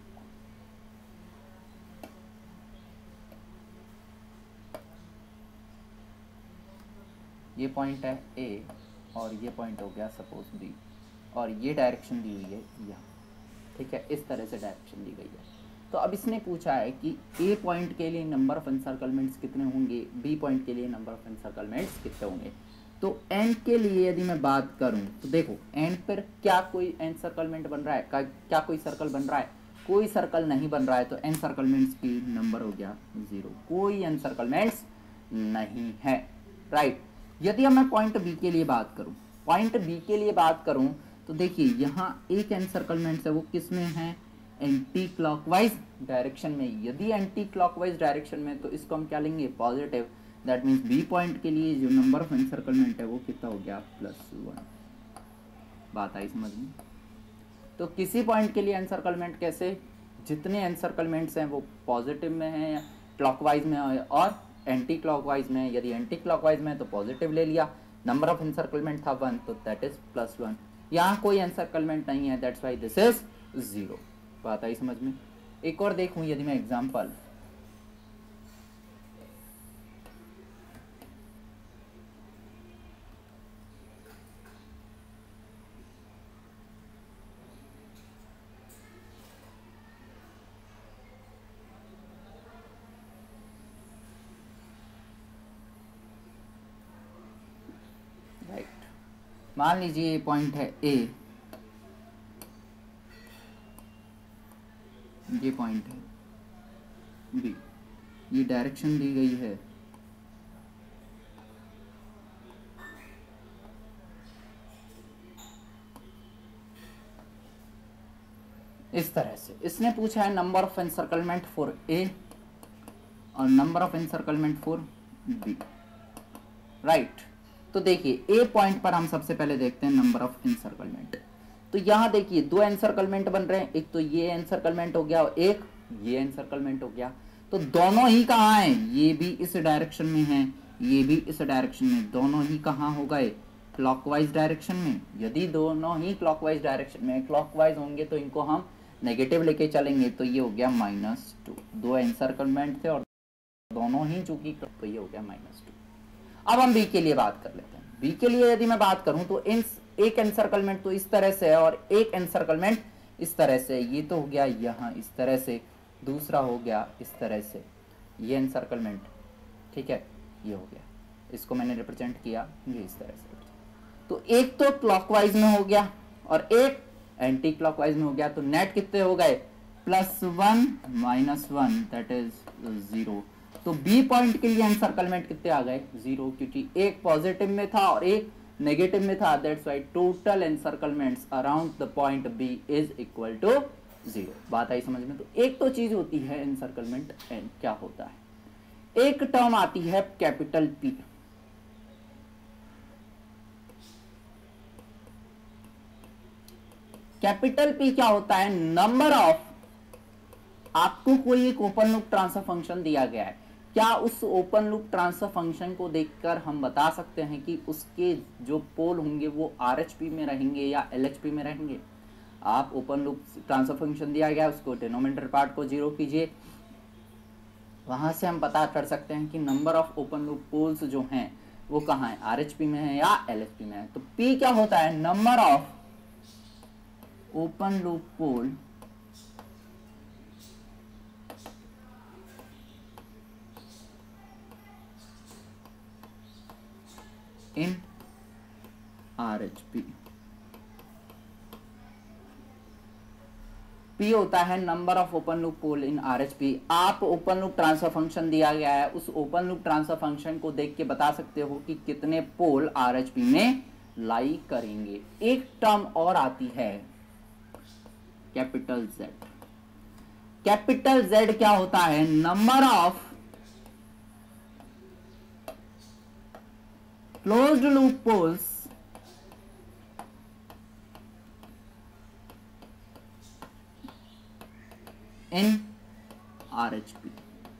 ये पॉइंट है ए और ये पॉइंट हो गया सपोज बी, और ये डायरेक्शन दी हुई है यहाँ, ठीक है। इस तरह से डायरेक्शन दी गई है। तो अब इसने पूछा है कि ए पॉइंट के लिए नंबर ऑफ एनसर्कलमेंट्स कितने होंगे, बी पॉइंट के लिए नंबर ऑफ एनसर्कलमेंट्स कितने होंगे। तो एन के लिए यदि मैं बात करूं तो देखो एन पर क्या कोई एनसर्कलमेंट बन रहा है, क्या, क्या कोई सर्कल बन रहा है, कोई सर्कल नहीं बन रहा है, तो एनसर्कलमेंट्स की नंबर हो गया जीरो, कोई एनसर्कलमेंट्स नहीं है, राइट। यदि मैं पॉइंट बी के लिए बात करूं, पॉइंट बी के लिए बात करूं तो देखिए यहाँ एक एनसर्कलमेंट है वो किस में है, एंटी क्लॉकवाइज डायरेक्शन में। यदि एंटी क्लॉकवाइज डायरेक्शन में तो इसको हम क्या लेंगे, positive. That means B point के लिए जो नंबर ऑफ एनसर्कलमेंट है वो कितना हो गया, प्लस वन। बात आई समझ में। तो किसी पॉइंट के लिए एनसर्कलमेंट कैसे, जितने एनसर्कलमेंट्स हैं वो पॉजिटिव में हैं या क्लॉकवाइज में है और एंटी क्लॉकवाइज में है। यदि एंटी क्लॉकवाइज में है तो पॉजिटिव ले लिया, नंबर ऑफ एनसर्कलमेंट था वन तो दैट इज प्लस वन। यहाँ कोई एनसर्कलमेंट नहीं है, that's why this is zero. बात आई समझ में। एक और देखूं यदि मैं एग्जांपल, मान लीजिए ये पॉइंट है ए, ये पॉइंट है बी, ये डायरेक्शन दी गई है इस तरह से। इसने पूछा है number of encirclement for A और number of encirclement for B, right. तो देखिए ए पॉइंट पर हम सबसे पहले देखते हैं नंबर ऑफ एनसर्कलमेंट। तो यहां देखिए दो एनसर्कलमेंट बन रहे हैं, एक तो ये एनसर्कलमेंट हो गया और एक ये एनसर्कलमेंट हो गया। तो दोनों ही कहाँ हैं, ये भी इस डायरेक्शन में है, ये भी इस डायरेक्शन में, दोनों ही कहाँ हो गए, क्लॉकवाइज डायरेक्शन में। यदि दोनों ही क्लॉकवाइज डायरेक्शन में क्लॉकवाइज होंगे तो इनको हम नेगेटिव लेके चलेंगे, तो ये हो गया माइनस टू। दो एनसर्कलमेंट थे और दोनों ही चूंकि, तो ये हो गया माइनस टू। अब हम बी के लिए बात कर लेते हैं। बी के लिए यदि मैं बात करूं तो इन एक एनसर्कलमेंट तो इस तरह से है और एक एनसर्कलमेंट इस तरह से। ये तो हो गया यहाँ इस तरह से, दूसरा हो गया इस तरह से, ये एनसर्कलमेंट, ठीक है, ये हो गया। इसको मैंने रिप्रेजेंट किया ये इस तरह से। तो एक तो क्लॉकवाइज में हो गया और एक एंटी क्लॉकवाइज में हो गया। तो नेट कितने हो गए, plus one minus one, that is zero. तो बी पॉइंट के लिए एनसर्कलमेंट कितने आ गए, जीरो, क्योंकि एक पॉजिटिव में था और एक नेगेटिव में था। That's why total encirclements around the point B is equal to zero. बात आई समझ में। तो एक तो चीज होती है एनसर्कलमेंट एन, क्या होता है, एक टर्म आती है कैपिटल पी। कैपिटल पी क्या होता है, नंबर ऑफ, आपको कोई एक ओपन लूप ट्रांसफर फंक्शन दिया गया है, क्या उस ओपन लूप ट्रांसफर फंक्शन को देखकर हम बता सकते हैं कि उसके जो पोल होंगे वो आरएचपी में रहेंगे या एलएचपी में रहेंगे? आप ओपन लूप ट्रांसफर फंक्शन दिया गया, उसको डिनोमिनेटर पार्ट को जीरो कीजिए, वहां से हम पता कर सकते हैं कि number of open loop poles जो हैं वो कहाँ है, आरएचपी में है या एलएचपी में है। तो P क्या होता है? Number of open loop pole in RHP. P होता है number of open loop pole in RHP. आप ओपन लूप ट्रांसफर फंक्शन दिया गया है, उस ओपन लूप ट्रांसफर फंक्शन को देख के बता सकते हो कि कितने पोल आरएचपी में लाई करेंगे। एक टर्म और आती है कैपिटल Z। कैपिटल Z क्या होता है? Number of closed loop poles in RHP.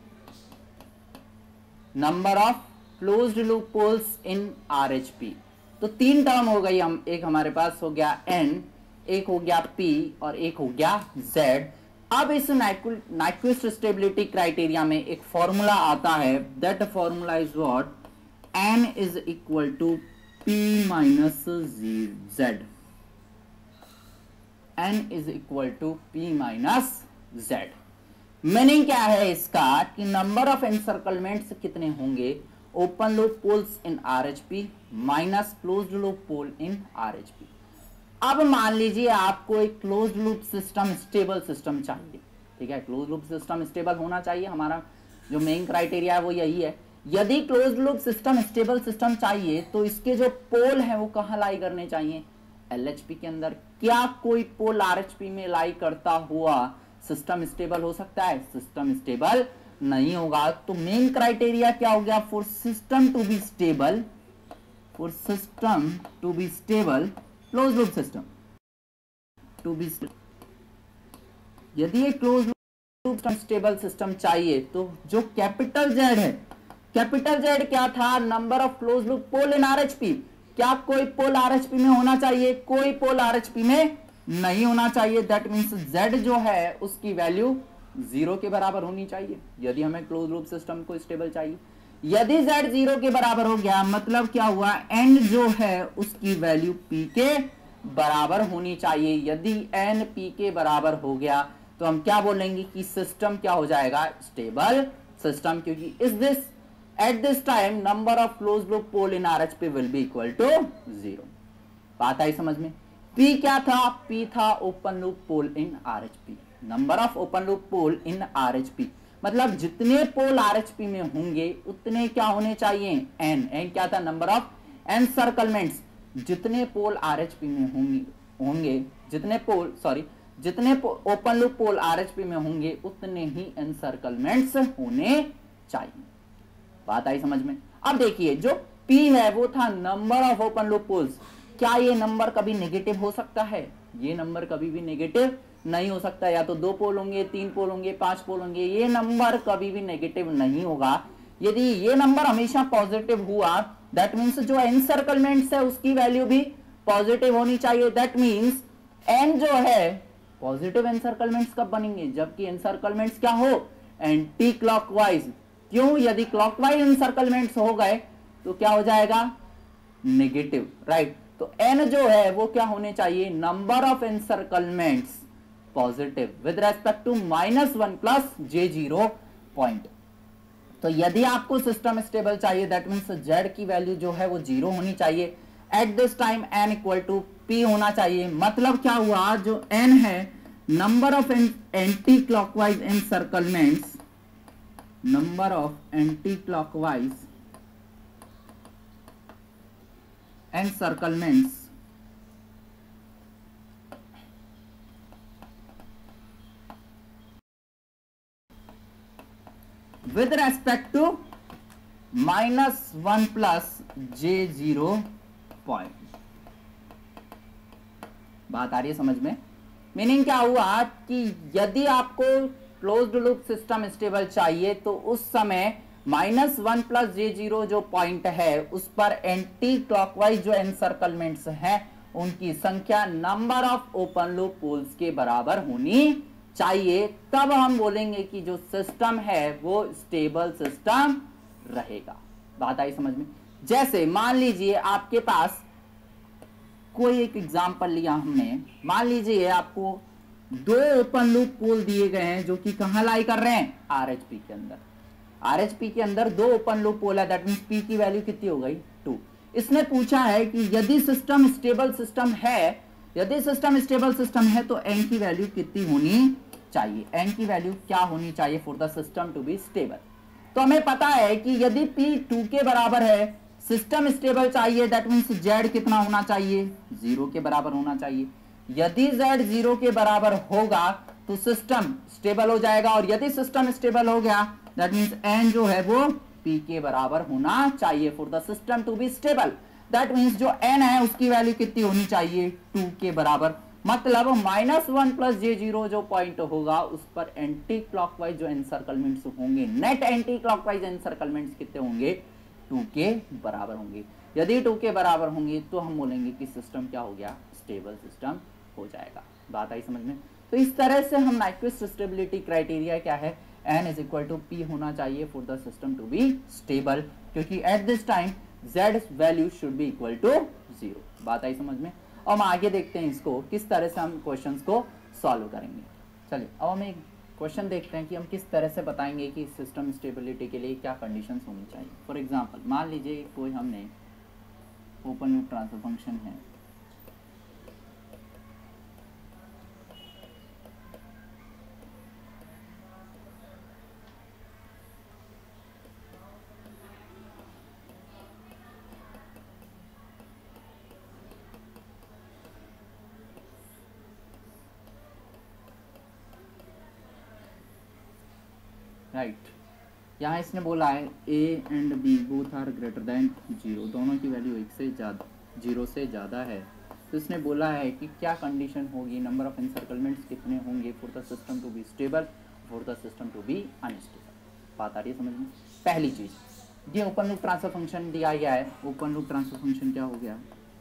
Number of closed loop poles in RHP. तो तीन टर्म हो गई, हम एक हमारे पास हो गया N, एक हो गया P और एक हो गया Z। अब इस नाइक्विस्ट स्टेबिलिटी क्राइटेरिया में एक फॉर्मूला आता है, that formula is what? N is equal to P minus Z। N is equal to P minus Z। Meaning क्या है इसका कि नंबर ऑफ एनसर्कलमेंट्स कितने होंगे? Open loop poles in RHP minus closed loop pole in RHP. अब मान लीजिए आपको एक closed loop system stable system चाहिए, ठीक है? क्लोज्ड लूप सिस्टम स्टेबल होना चाहिए, हमारा जो मेन क्राइटेरिया है वो यही है। यदि closed loop system stable system चाहिए तो इसके जो पोल हैं वो कहां लाई करने चाहिए? एलएचपी के अंदर। क्या कोई पोल आरएचपी में लाई करता हुआ सिस्टम स्टेबल हो सकता है? सिस्टम स्टेबल नहीं होगा। तो मेन क्राइटेरिया क्या हो गया? For system to be stable, for system to be stable, closed loop system to be, यदि एक क्लोज्ड लूप स्टेबल सिस्टम चाहिए तो जो कैपिटल जेड है, कैपिटल जेड क्या था? Number of closed loop pole in RHP. क्या कोई पोल आरएचपी में होना चाहिए? कोई पोल आरएचपी में नहीं होना चाहिए। दैट मींस Z जो है उसकी वैल्यू जीरो के बराबर होनी चाहिए यदि हमें क्लोज लूप सिस्टम को स्टेबल चाहिए। यदि Z जीरो के बराबर हो गया मतलब क्या हुआ? N जो है उसकी वैल्यू P के बराबर होनी चाहिए। यदि N P के बराबर हो गया तो हम क्या बोलेंगे कि सिस्टम क्या हो जाएगा? स्टेबल सिस्टम, क्योंकि इस this at this time number of close loop pole in RHP will be equal to zero. बात आई समझ में? P क्या था? P था open loop pole in RHP. Number of open loop pole in RHP मतलब जितने पोल आरएचपी में होंगे उतने क्या होने चाहिए? N। N क्या था? Number of encirclements. जितने पोल आरएचपी में होंगे होंगे जितने पोल सॉरी जितने ओपन लूप पोल आरएचपी में होंगे उतने ही एनसर्कलमेंट्स होने चाहिए। बात आई समझ में? अब देखिए जो P है वो था number of open loop poles. क्या ये नंबर कभी नेगेटिव हो सकता है? ये नंबर कभी भी नेगेटिव नहीं हो सकता। या तो दो पोल होंगे, तीन पोल होंगे, पांच पोल होंगे, ये नंबर कभी भी नेगेटिव नहीं होगा। यदि ये नंबर हमेशा पॉजिटिव हुआ दैट मींस जो एनसर्कलमेंट्स है उसकी वैल्यू भी पॉजिटिव होनी चाहिए। दैट मींस एन जो है पॉजिटिव एनसर्कलमेंट्स कब बनेंगे? जबकि एनसर्कलमेंट्स क्या हो? Anti clockwise. क्यों? यदि क्लॉकवाइज एनसर्कलमेंट्स हो गए तो क्या हो जाएगा? Negative, right. तो n जो है वो क्या होने चाहिए? Number of encirclements positive with respect to minus one plus J zero point. तो यदि आपको सिस्टम स्टेबल चाहिए दैट मीन्स z की वैल्यू जो है वो जीरो होनी चाहिए। At this time n equal to p होना चाहिए। मतलब क्या हुआ? जो n है number of anti clockwise encirclements, number of anti clockwise encirclements with respect to minus one plus j zero point। बात आ रही है समझ में? मीनिंग क्या हुआ कि यदि आपको क्लोज्ड लूप सिस्टम स्टेबल चाहिए तो उस समय माइनस वन प्लस जे जीरो जो पॉइंट है उस पर एंटी क्लॉकवाइज जो एनसर्कलमेंट्स हैं उनकी संख्या number of open loop poles के बराबर होनी चाहिए, तब हम बोलेंगे कि जो सिस्टम है वो स्टेबल सिस्टम रहेगा। बात आई समझ में? जैसे मान लीजिए आपके पास कोई एक एग्जांपल लिया हमने, मान लीजिए आपको दो ओपन लूप पोल दिए गए हैं जो कि कहां लाई कर रहे हैं, आरएचपी के अंदर। आरएचपी के अंदर दो ओपन लूप पोल है, दैट मींस पी की वैल्यू कितनी हो गई, टू। इसने पूछा है कि यदि सिस्टम स्टेबल सिस्टम है, यदि सिस्टम स्टेबल सिस्टम है तो एन की वैल्यू कितनी होनी चाहिए, एन की वैल्यू क्या होनी चाहिए for the system to be stable. तो हमें पता है कि यदि पी टू के बराबर है, सिस्टम स्टेबल चाहिए, दैट मींस जेड कितना होना चाहिए, जीरो के बराबर होना चाहिए। यदि जेड जीरो के बराबर होगा तो सिस्टम स्टेबल हो जाएगा, और यदि सिस्टम स्टेबल हो गया दैट मींस एन जो है वो पी के बराबर होना चाहिए for the system to be stable. That means जो एन है उसकी वैल्यू कितनी होनी चाहिए, टू के बराबर। मतलब माइनस वन प्लस जे जीरो जो पॉइंट होगा उस पर एंटी क्लॉकवाइज जो एनसर्कलमेंट्स होंगे, नेट एंटी क्लॉकवाइज एनसर्कलमेंट्स कितने होंगे, टू के बराबर होंगे। यदि टू के बराबर होंगे तो हम बोलेंगे कि सिस्टम क्या हो गया, स्टेबल सिस्टम हो जाएगा। बात आई समझ में? तो इस तरह से हम नाइक्विस्ट स्टेबिलिटी क्राइटेरिया क्या है, n is equal to p होना चाहिए for the system to be stable, क्योंकि at this time z value should be equal to zero. बात आई समझ में? और हम आगे देखते हैं इसको किस तरह से हम क्वेश्चंस को सॉल्व करेंगे। चलिए अब हम एक क्वेश्चन देखते हैं कि हम किस तरह से बताएंगे कि सिस्टम स्टेबिलिटी के लिए क्या कंडीशंस होनी चाहिए। फॉर एग्जांपल मान लीजिए कोई हमने ओपन लूप ट्रांसफर फंक्शन है, राइट right. यहाँ इसने बोला है a and b both are greater than zero, दोनों की वैल्यू एक से ज़्यादा जीरो से ज़्यादा है। तो इसने बोला है कि क्या कंडीशन होगी, नंबर ऑफ एनसर्कलमेंट्स कितने होंगे for the system to be stable, for the system to be unstable. बात आ रही है समझ में? पहली चीज़ ये ओपन लूप ट्रांसफर फंक्शन दिया गया है। ओपन लूप ट्रांसफर फंक्शन क्या हो गया,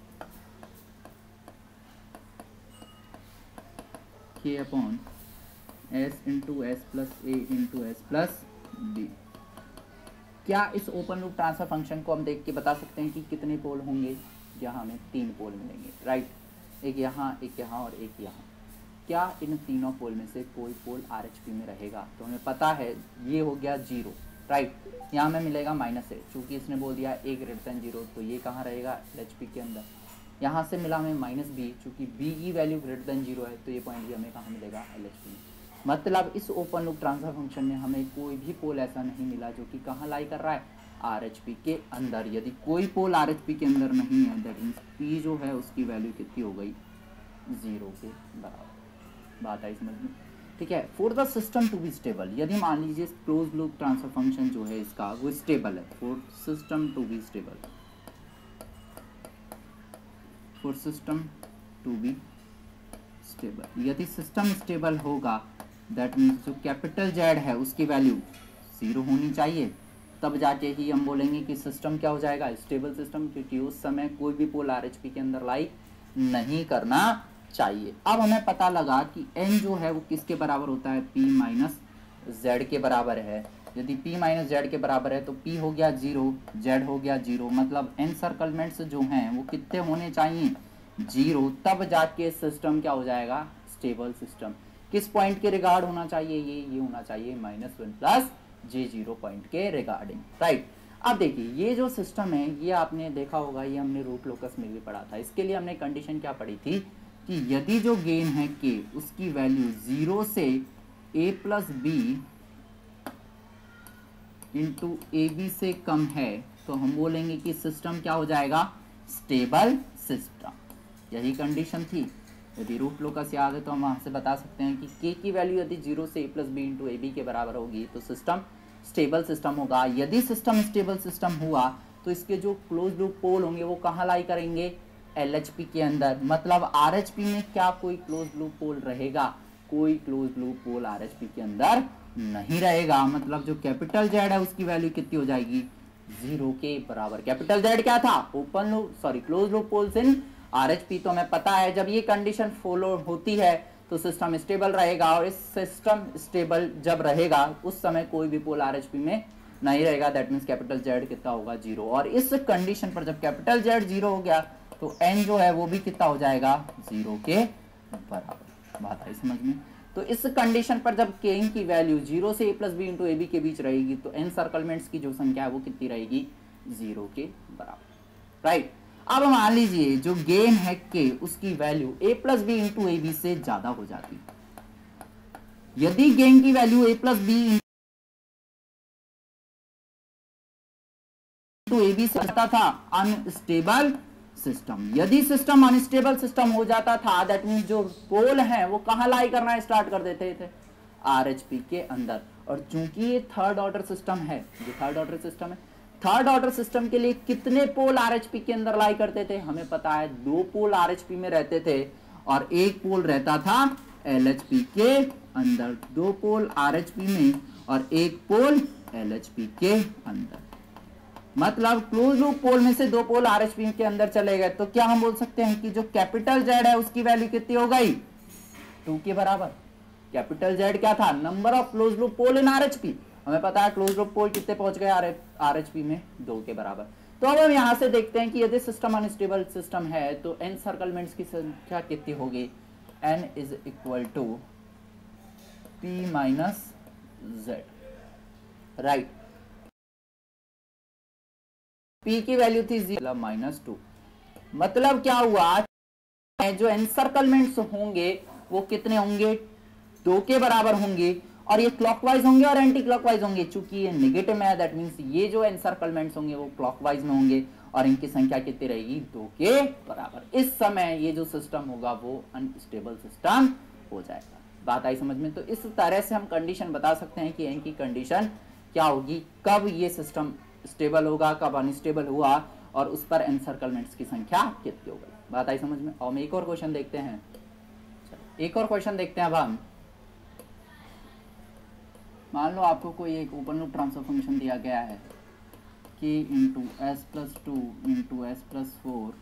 k upon s into S plus a into S plus b. क्या इस ओपन लूप ट्रांसफर फंक्शन को हम देख के बता सकते हैं कि कितने पोल होंगे? यहाँ हमें तीन पोल मिलेंगे, राइट, एक यहाँ, एक यहाँ और एक यहाँ। क्या इन तीनों पोल में से कोई पोल आरएचपी में रहेगा? तो हमें पता है ये हो गया जीरो, राइट। यहाँ हमें मिलेगा माइनस ए, चूंकि इसने बोल दिया ए ग्रेटर देन जीरो तो ये कहाँ रहेगा, एलएचपी के अंदर। यहाँ से मिला हमें माइनस बी, चूंकि बी की वैल्यू ग्रेटर देन जीरो है तो ये पॉइंट भी हमें कहाँ मिलेगा, एलएचपी में। मतलब इस ओपन लूप ट्रांसफर फंक्शन में हमें कोई भी पोल ऐसा नहीं मिला जो कि कहाँ लाई कर रहा है, आरएचपी के अंदर। यदि कोई पोल आरएचपी के अंदर नहीं है दैट मीन्स पी जो है उसकी वैल्यू कितनी हो गई, जीरो के बराबर। बात आई समझ में? ठीक है। For the system to be stable, यदि मान लीजिए क्लोज लूप ट्रांसफर फंक्शन जो है इसका वो स्टेबल है, for system to be stable, for system to be stable, यदि सिस्टम स्टेबल होगा दैट मीन्स जो कैपिटल जेड है उसकी वैल्यू जीरो होनी चाहिए, तब जाके ही हम बोलेंगे कि सिस्टम क्या हो जाएगा, स्टेबल सिस्टम, क्योंकि उस समय कोई भी पोल आरएचपी के अंदर लाई नहीं करना चाहिए। अब हमें पता लगा कि एन जो है वो किसके बराबर होता है, पी माइनस जेड के बराबर है। यदि पी माइनस जेड के बराबर है तो पी हो गया जीरो, जेड हो गया जीरो, मतलब एन सर्कलमेंट्स जो हैं वो कितने होने चाहिए, जीरो, तब जाके सिस्टम क्या हो जाएगा, स्टेबल सिस्टम। किस पॉइंट के रिगार्ड होना चाहिए, ये ये होना चाहिए माइनस वन प्लस जे जीरो पॉइंट के रिगार्डिंग, राइट। अब देखिए ये जो सिस्टम है ये आपने देखा होगा, ये हमने रूट लोकस में भी पढ़ा था। इसके लिए हमने कंडीशन क्या पढ़ी थी कि यदि जो गेन है के उसकी वैल्यू जीरो से A plus B into A B से कम है तो हम बोलेंगे कि सिस्टम क्या हो जाएगा, स्टेबल सिस्टम। यही कंडीशन थी। यदि रूट लोकस याद है तो हम वहां से बता सकते हैं कि के की वैल्यू यदि जीरो से A plus B into A B के बराबर होगी तो सिस्टम स्टेबल सिस्टम होगा। यदि सिस्टम स्टेबल सिस्टम हुआ तो इसके जो क्लोज लूप पोल होंगे वो कहाँ लाई करेंगे, एलएचपी के अंदर। मतलब आरएचपी में क्या कोई क्लोज लूप पोल रहेगा, कोई क्लोज लूप पोल आरएचपी के अंदर नहीं रहेगा, मतलब जो कैपिटल जेड है उसकी वैल्यू कितनी हो जाएगी, जीरो के बराबर। कैपिटल जेड क्या था, open loop sorry close loop poles in RHP. तो हमें पता है जब ये कंडीशन फॉलो होती है तो सिस्टम स्टेबल रहेगा, और इस सिस्टम स्टेबल जब रहेगा उस समय कोई भी पोल आरएचपी में नहीं रहेगा। दैट मीन्स कैपिटल जेड कितना होगा, जीरो। और इस कंडीशन पर जब कैपिटल जेड जीरो हो गया तो एन जो है वो भी कितना हो जाएगा, जीरो के बराबर। बात आई समझ में। तो इस कंडीशन पर जब के इन की वैल्यू जीरो से A plus B into A B के बीच रहेगी तो एन सर्कलमेंट्स की जो संख्या है वो कितनी रहेगी, जीरो के बराबर, राइट। अब मान लीजिए जो गेन है के उसकी value A plus B into A B से ज्यादा हो जाती। यदि गेन की value A plus B into A B से ज्यादा था, अनस्टेबल सिस्टम। यदि सिस्टम अनस्टेबल सिस्टम हो जाता था, दैट मीन जो पोल हैं वो कहां लाई करना स्टार्ट कर देते थे, आरएचपी के अंदर। और चूंकि ये थर्ड ऑर्डर सिस्टम है, ये थर्ड ऑर्डर सिस्टम है, थर्ड ऑर्डर सिस्टम के लिए कितने पोल आरएचपी के अंदर लाई करते थे, हमें पता है दो पोल आरएचपी में रहते थे और एक पोल रहता था एलएचपी के अंदर। दो पोल आरएचपी में और एक पोल एलएचपी के अंदर। मतलब क्लोज लूप पोल में से दो पोल आरएचपी के अंदर चले गए तो क्या हम बोल सकते हैं कि जो कैपिटल जेड है उसकी वैल्यू कितनी हो गई, टू के बराबर। कैपिटल जेड क्या था, number of close loop pole in RHP. हमें पता है क्लोज लूप पोल कितने पहुंच गए आरएचपी में, दो के बराबर। तो अब हम यहां से देखते हैं कि यदि सिस्टम अनस्टेबल सिस्टम है तो एन सर्कलमेंट्स की संख्या कितनी होगी, N is equal to P minus Z, right. P की वैल्यू थी जीरो माइनस टू। मतलब क्या हुआ, जो एनसर्कलमेंट्स होंगे वो कितने होंगे, दो के बराबर होंगे, और ये क्लॉकवाइज होंगे और एंटी क्लॉकवाइज होंगे। चूंकि ये नेगेटिव में है, दैट मींस ये जो एनसर्कलमेंट्स होंगे वो क्लॉकवाइज में होंगे और इनकी संख्या कितनी रहेगी, दो के बराबर। इस समय ये जो सिस्टम होगा वो अनस्टेबल सिस्टम हो जाएगा। बात आई समझ में। तो इस तरह से हम कंडीशन बता सकते हैं कि इनकी कंडीशन क्या होगी, कब ये सिस्टम स्टेबल होगा, कब अनस्टेबल हुआ, और उस पर एनसर्कलमेंट्स की संख्या कितनी हो गई। बात आई समझ में। और हम एक और क्वेश्चन देखते हैं, एक और क्वेश्चन देखते हैं अब हम। मान लो आपको कोई एक ओपन लूप ट्रांसफर फंक्शन दिया गया है कि into S plus two into S plus four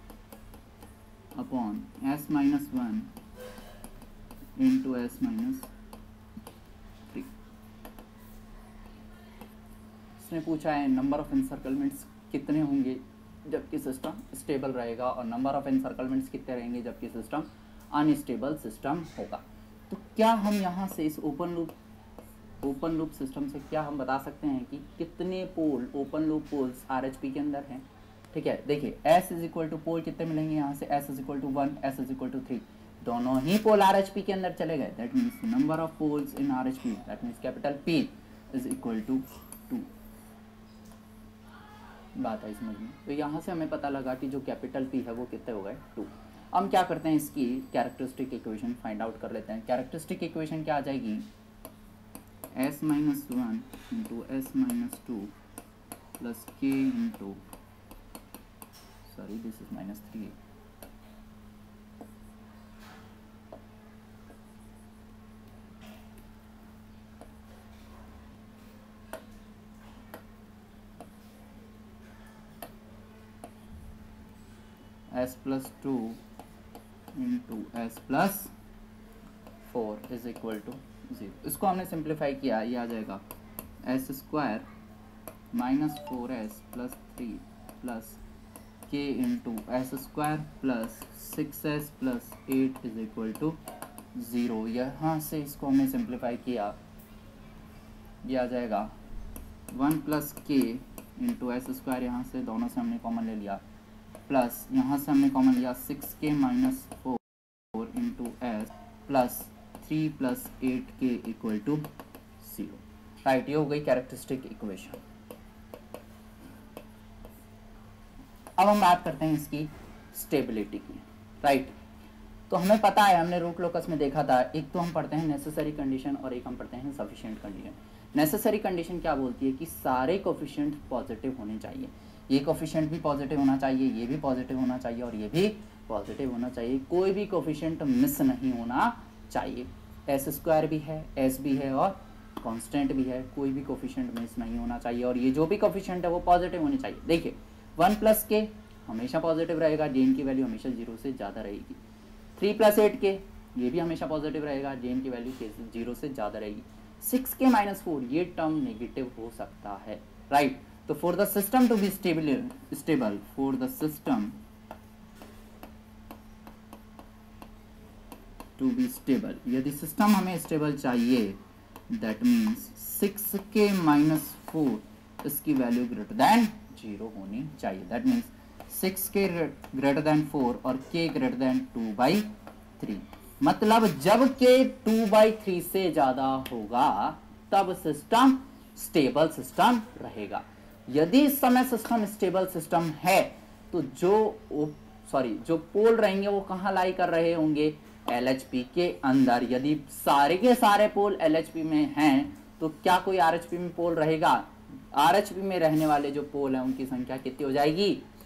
upon S minus one into S minus three. इसने पूछा है नंबर ऑफ एनसर्कलमेंट्स कितने होंगे जबकि सिस्टम स्टेबल रहेगा, और नंबर ऑफ एनसर्कलमेंट्स कितने रहेंगे जबकि सिस्टम अनस्टेबल सिस्टम होगा। तो क्या हम यहाँ से इस open loop open loop system से क्या हम बता सकते हैं कि कितने pole open loop poles RHP के अंदर हैं। ठीक है, देखिए S is equal to pole कितने मिलेंगे यहाँ से, S is equal to one, S is equal to three, दोनों ही पोल आरएचपी के अंदर चले गए। That means number of poles in RHP, that means capital P is equal to to. बात आई समझ में। तो यहाँ से हमें पता लगा कि जो कैपिटल P है वो कितने हो गए, टू। हम क्या करते हैं, इसकी कैरेक्टरिस्टिक इक्वेशन फाइंड आउट कर लेते हैं। कैरेक्टरिस्टिक इक्वेशन क्या आ जाएगी, s minus one into S minus two plus K into sorry this is minus three, S plus two into S plus four is equal to zero. इसको हमने simplify किया, ये आ जाएगा S square minus four S plus three plus K into S square plus six S plus eight is equal to zero. यहाँ से इसको हमने सिंप्लीफाई किया, ये आ जाएगा one plus K into S square, यहाँ से दोनों से हमने कॉमन ले लिया, प्लस यहाँ से हमने कॉमन लिया six K minus four into S plus three plus eight K equal to zero. Right, ये हो गई कैरेक्टरिस्टिक इक्वेशन। अब हम बात करते हैं इसकी स्टेबिलिटी की। राइट, तो हमें पता है, हमने रूट लोकस में देखा था, एक तो हम पढ़ते हैं नेसेसरी कंडीशन और एक हम पढ़ते हैं सफिशिएंट कंडीशन। नेसेसरी कंडीशन क्या बोलती है कि सारे कोफिशिएंट पॉजिटिव होने चाहिए। ये कोफिशिएंट भी पॉजिटिव होना चाहिए, ये भी पॉजिटिव होना चाहिए और ये भी पॉजिटिव होना चाहिए। कोई भी कोफिशिएंट मिस नहीं होना चाहिए। एस स्क्वायर भी है, एस भी है और कांस्टेंट भी है, कोई भी कोफिशिएंट मिस नहीं होना चाहिए, और ये जो भी कोफिशिएंट है वो पॉजिटिव होनी चाहिए। देखिए वन प्लस के हमेशा पॉजिटिव रहेगा, जेन की वैल्यू हमेशा जीरो से ज़्यादा रहेगी। थ्री प्लस एट के ये भी हमेशा पॉजिटिव रहेगा, जेन की वैल्यू जीरो से ज़्यादा रहेगी। सिक्स के माइनस फोर ये टर्म नेगेटिव हो सकता है, राइट। तो for the system to be stable stable for the system to be stable, यदि सिस्टम हमें स्टेबल चाहिए, that means six K minus four इसकी वैल्यू ग्रेटर देन जीरो होनी चाहिए। That means six K greater than four और K greater than two by three, मतलब जब के टू बाई थ्री से ज्यादा होगा तब सिस्टम स्टेबल सिस्टम रहेगा। यदि इस समय सिस्टम स्टेबल सिस्टम है तो जो सॉरी जो पोल रहेंगे वो कहाँ लाई कर रहे होंगे, एल एच पी के अंदर। यदि सारे के सारे पोल एल एच पी में हैं तो क्या कोई आर एच पी में पोल रहेगा? आर एच पी में रहने वाले जो पोल हैं उनकी संख्या कितनी हो जाएगी?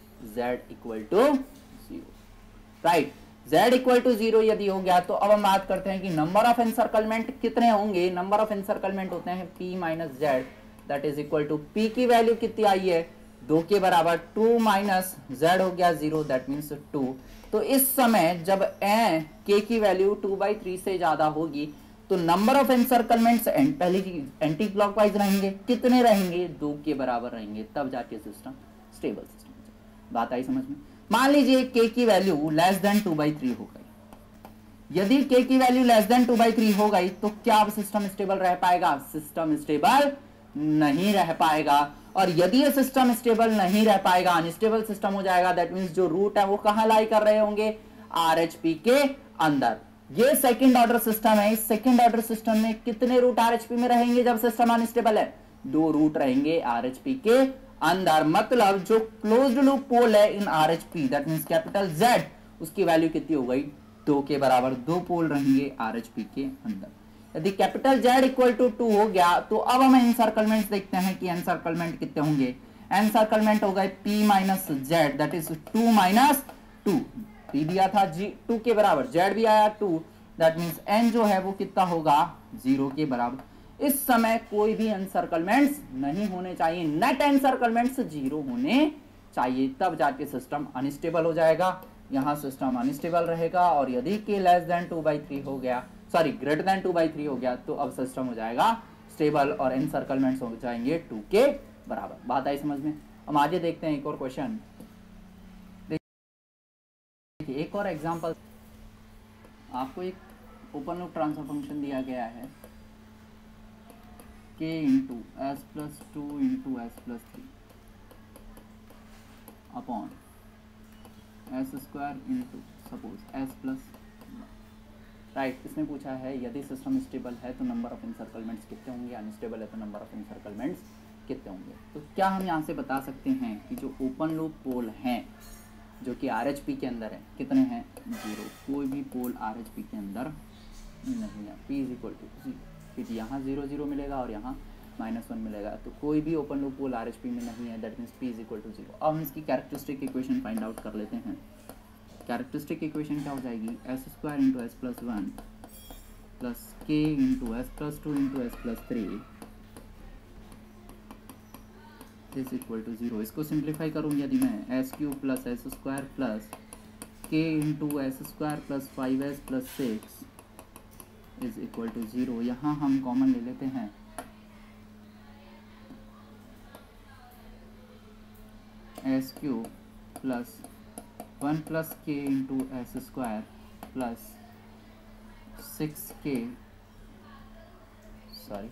Z equal to zero, right. Z equal to zero यदि हो गया तो अब हम बात करते हैं कि नंबर ऑफ एनसर्कलमेंट कितने होंगे। नंबर ऑफ एनसर्कलमेंट होते हैं P minus Z, that is equal to P की वैल्यू कितनी आई है? दो के बराबर, टू माइनस जेड हो गया जीरो, दैट मीन्स टू। तो इस समय जब ए के की वैल्यू टू बाई थ्री से ज्यादा होगी तो नंबर ऑफ एनसर्कलमेंट्स पहले एंटी क्लॉकवाइज रहेंगे। कितने रहेंगे? दो के बराबर रहेंगे, तब जाके सिस्टम स्टेबल सिस्टम। बात आई समझ में? मान लीजिए के की value less than two by three हो गई। यदि के की value less than two by three हो गई तो क्या अब सिस्टम स्टेबल रह पाएगा? सिस्टम स्टेबल नहीं रह पाएगा। और यदि ये सिस्टम स्टेबल नहीं रह पाएगा, अनस्टेबल सिस्टम हो जाएगा, दैट मींस जो रूट है वो कहां लाई कर रहे होंगे? आरएचपी के अंदर। ये सेकंड ऑर्डर सिस्टम है। इस सेकंड ऑर्डर सिस्टम में कितने रूट आरएचपी में रहेंगे जब सिस्टम अनस्टेबल है? दो रूट रहेंगे आरएचपी के अंदर। मतलब जो क्लोज्ड लूप पोल है in RHP, that means capital Z, उसकी वैल्यू कितनी हो गई? दो के बराबर। दो पोल रहेंगे आरएचपी के अंदर। यदि capital Z equal to two हो गया तो अब हम एनसर्कलमेंट देखते हैं कि एनसर्कलमेंट कितने होंगे। एनसर्कलमेंट हो गए P minus Z, that is two minus two. P दिया था जी टू के बराबर, जेड भी आया टू, दैट मीन्स एन जो है वो कितना होगा? जीरो के बराबर। इस समय कोई भी एनसर्कलमेंट्स नहीं होने चाहिए, नेट एनसर्कलमेंट्स जीरो होने चाहिए, तब जाके सिस्टम अनस्टेबल हो जाएगा। यहाँ सिस्टम अनस्टेबल रहेगा। और यदि K less than two by three हो गया, sorry greater than two by three हो गया तो अब सिस्टम हो जाएगा स्टेबल और एनसर्कलमेंट्स हो जाएंगे टू के बराबर। बात आई समझ में? हम आगे देखते हैं एक और क्वेश्चन। देखिए एक और एग्जांपल, आपको एक ओपन लूप ट्रांसफर फंक्शन दिया गया है k into S plus two into S plus three upon S square into suppose S plus, right. इसने पूछा है यदि सिस्टम स्टेबल है तो नंबर ऑफ एनसर्कलमेंट्स कितने होंगे, अनस्टेबल है तो नंबर ऑफ एनसर्कलमेंट्स कितने होंगे। तो क्या हम यहाँ से बता सकते हैं कि जो ओपन लूप पोल हैं जो कि आरएचपी के अंदर है, कितने हैं? जीरो। कोई भी पोल आरएचपी के अंदर नहीं है। P is equal to zero, क्योंकि यहाँ जीरो जीरो मिलेगा और यहाँ माइनस वन मिलेगा, तो कोई भी ओपन लूप पोल आरएचपी में नहीं है, that means P is equal to zero. अब हम इसकी कैरेक्टरिस्टिक इक्वेशन फाइंड आउट कर लेते हैं। कैरेक्टरिस्टिक इक्वेशन क्या हो जाएगी? S square into S plus one plus K into S plus two into S plus three is equal to zero. इसको सिंप्लीफाई करूँ यदि मैं, S cube plus S square plus K into S square plus five S plus six is equal to zero. यहाँ हम common ले लेते हैं, S cube plus one plus K into S square plus six K sorry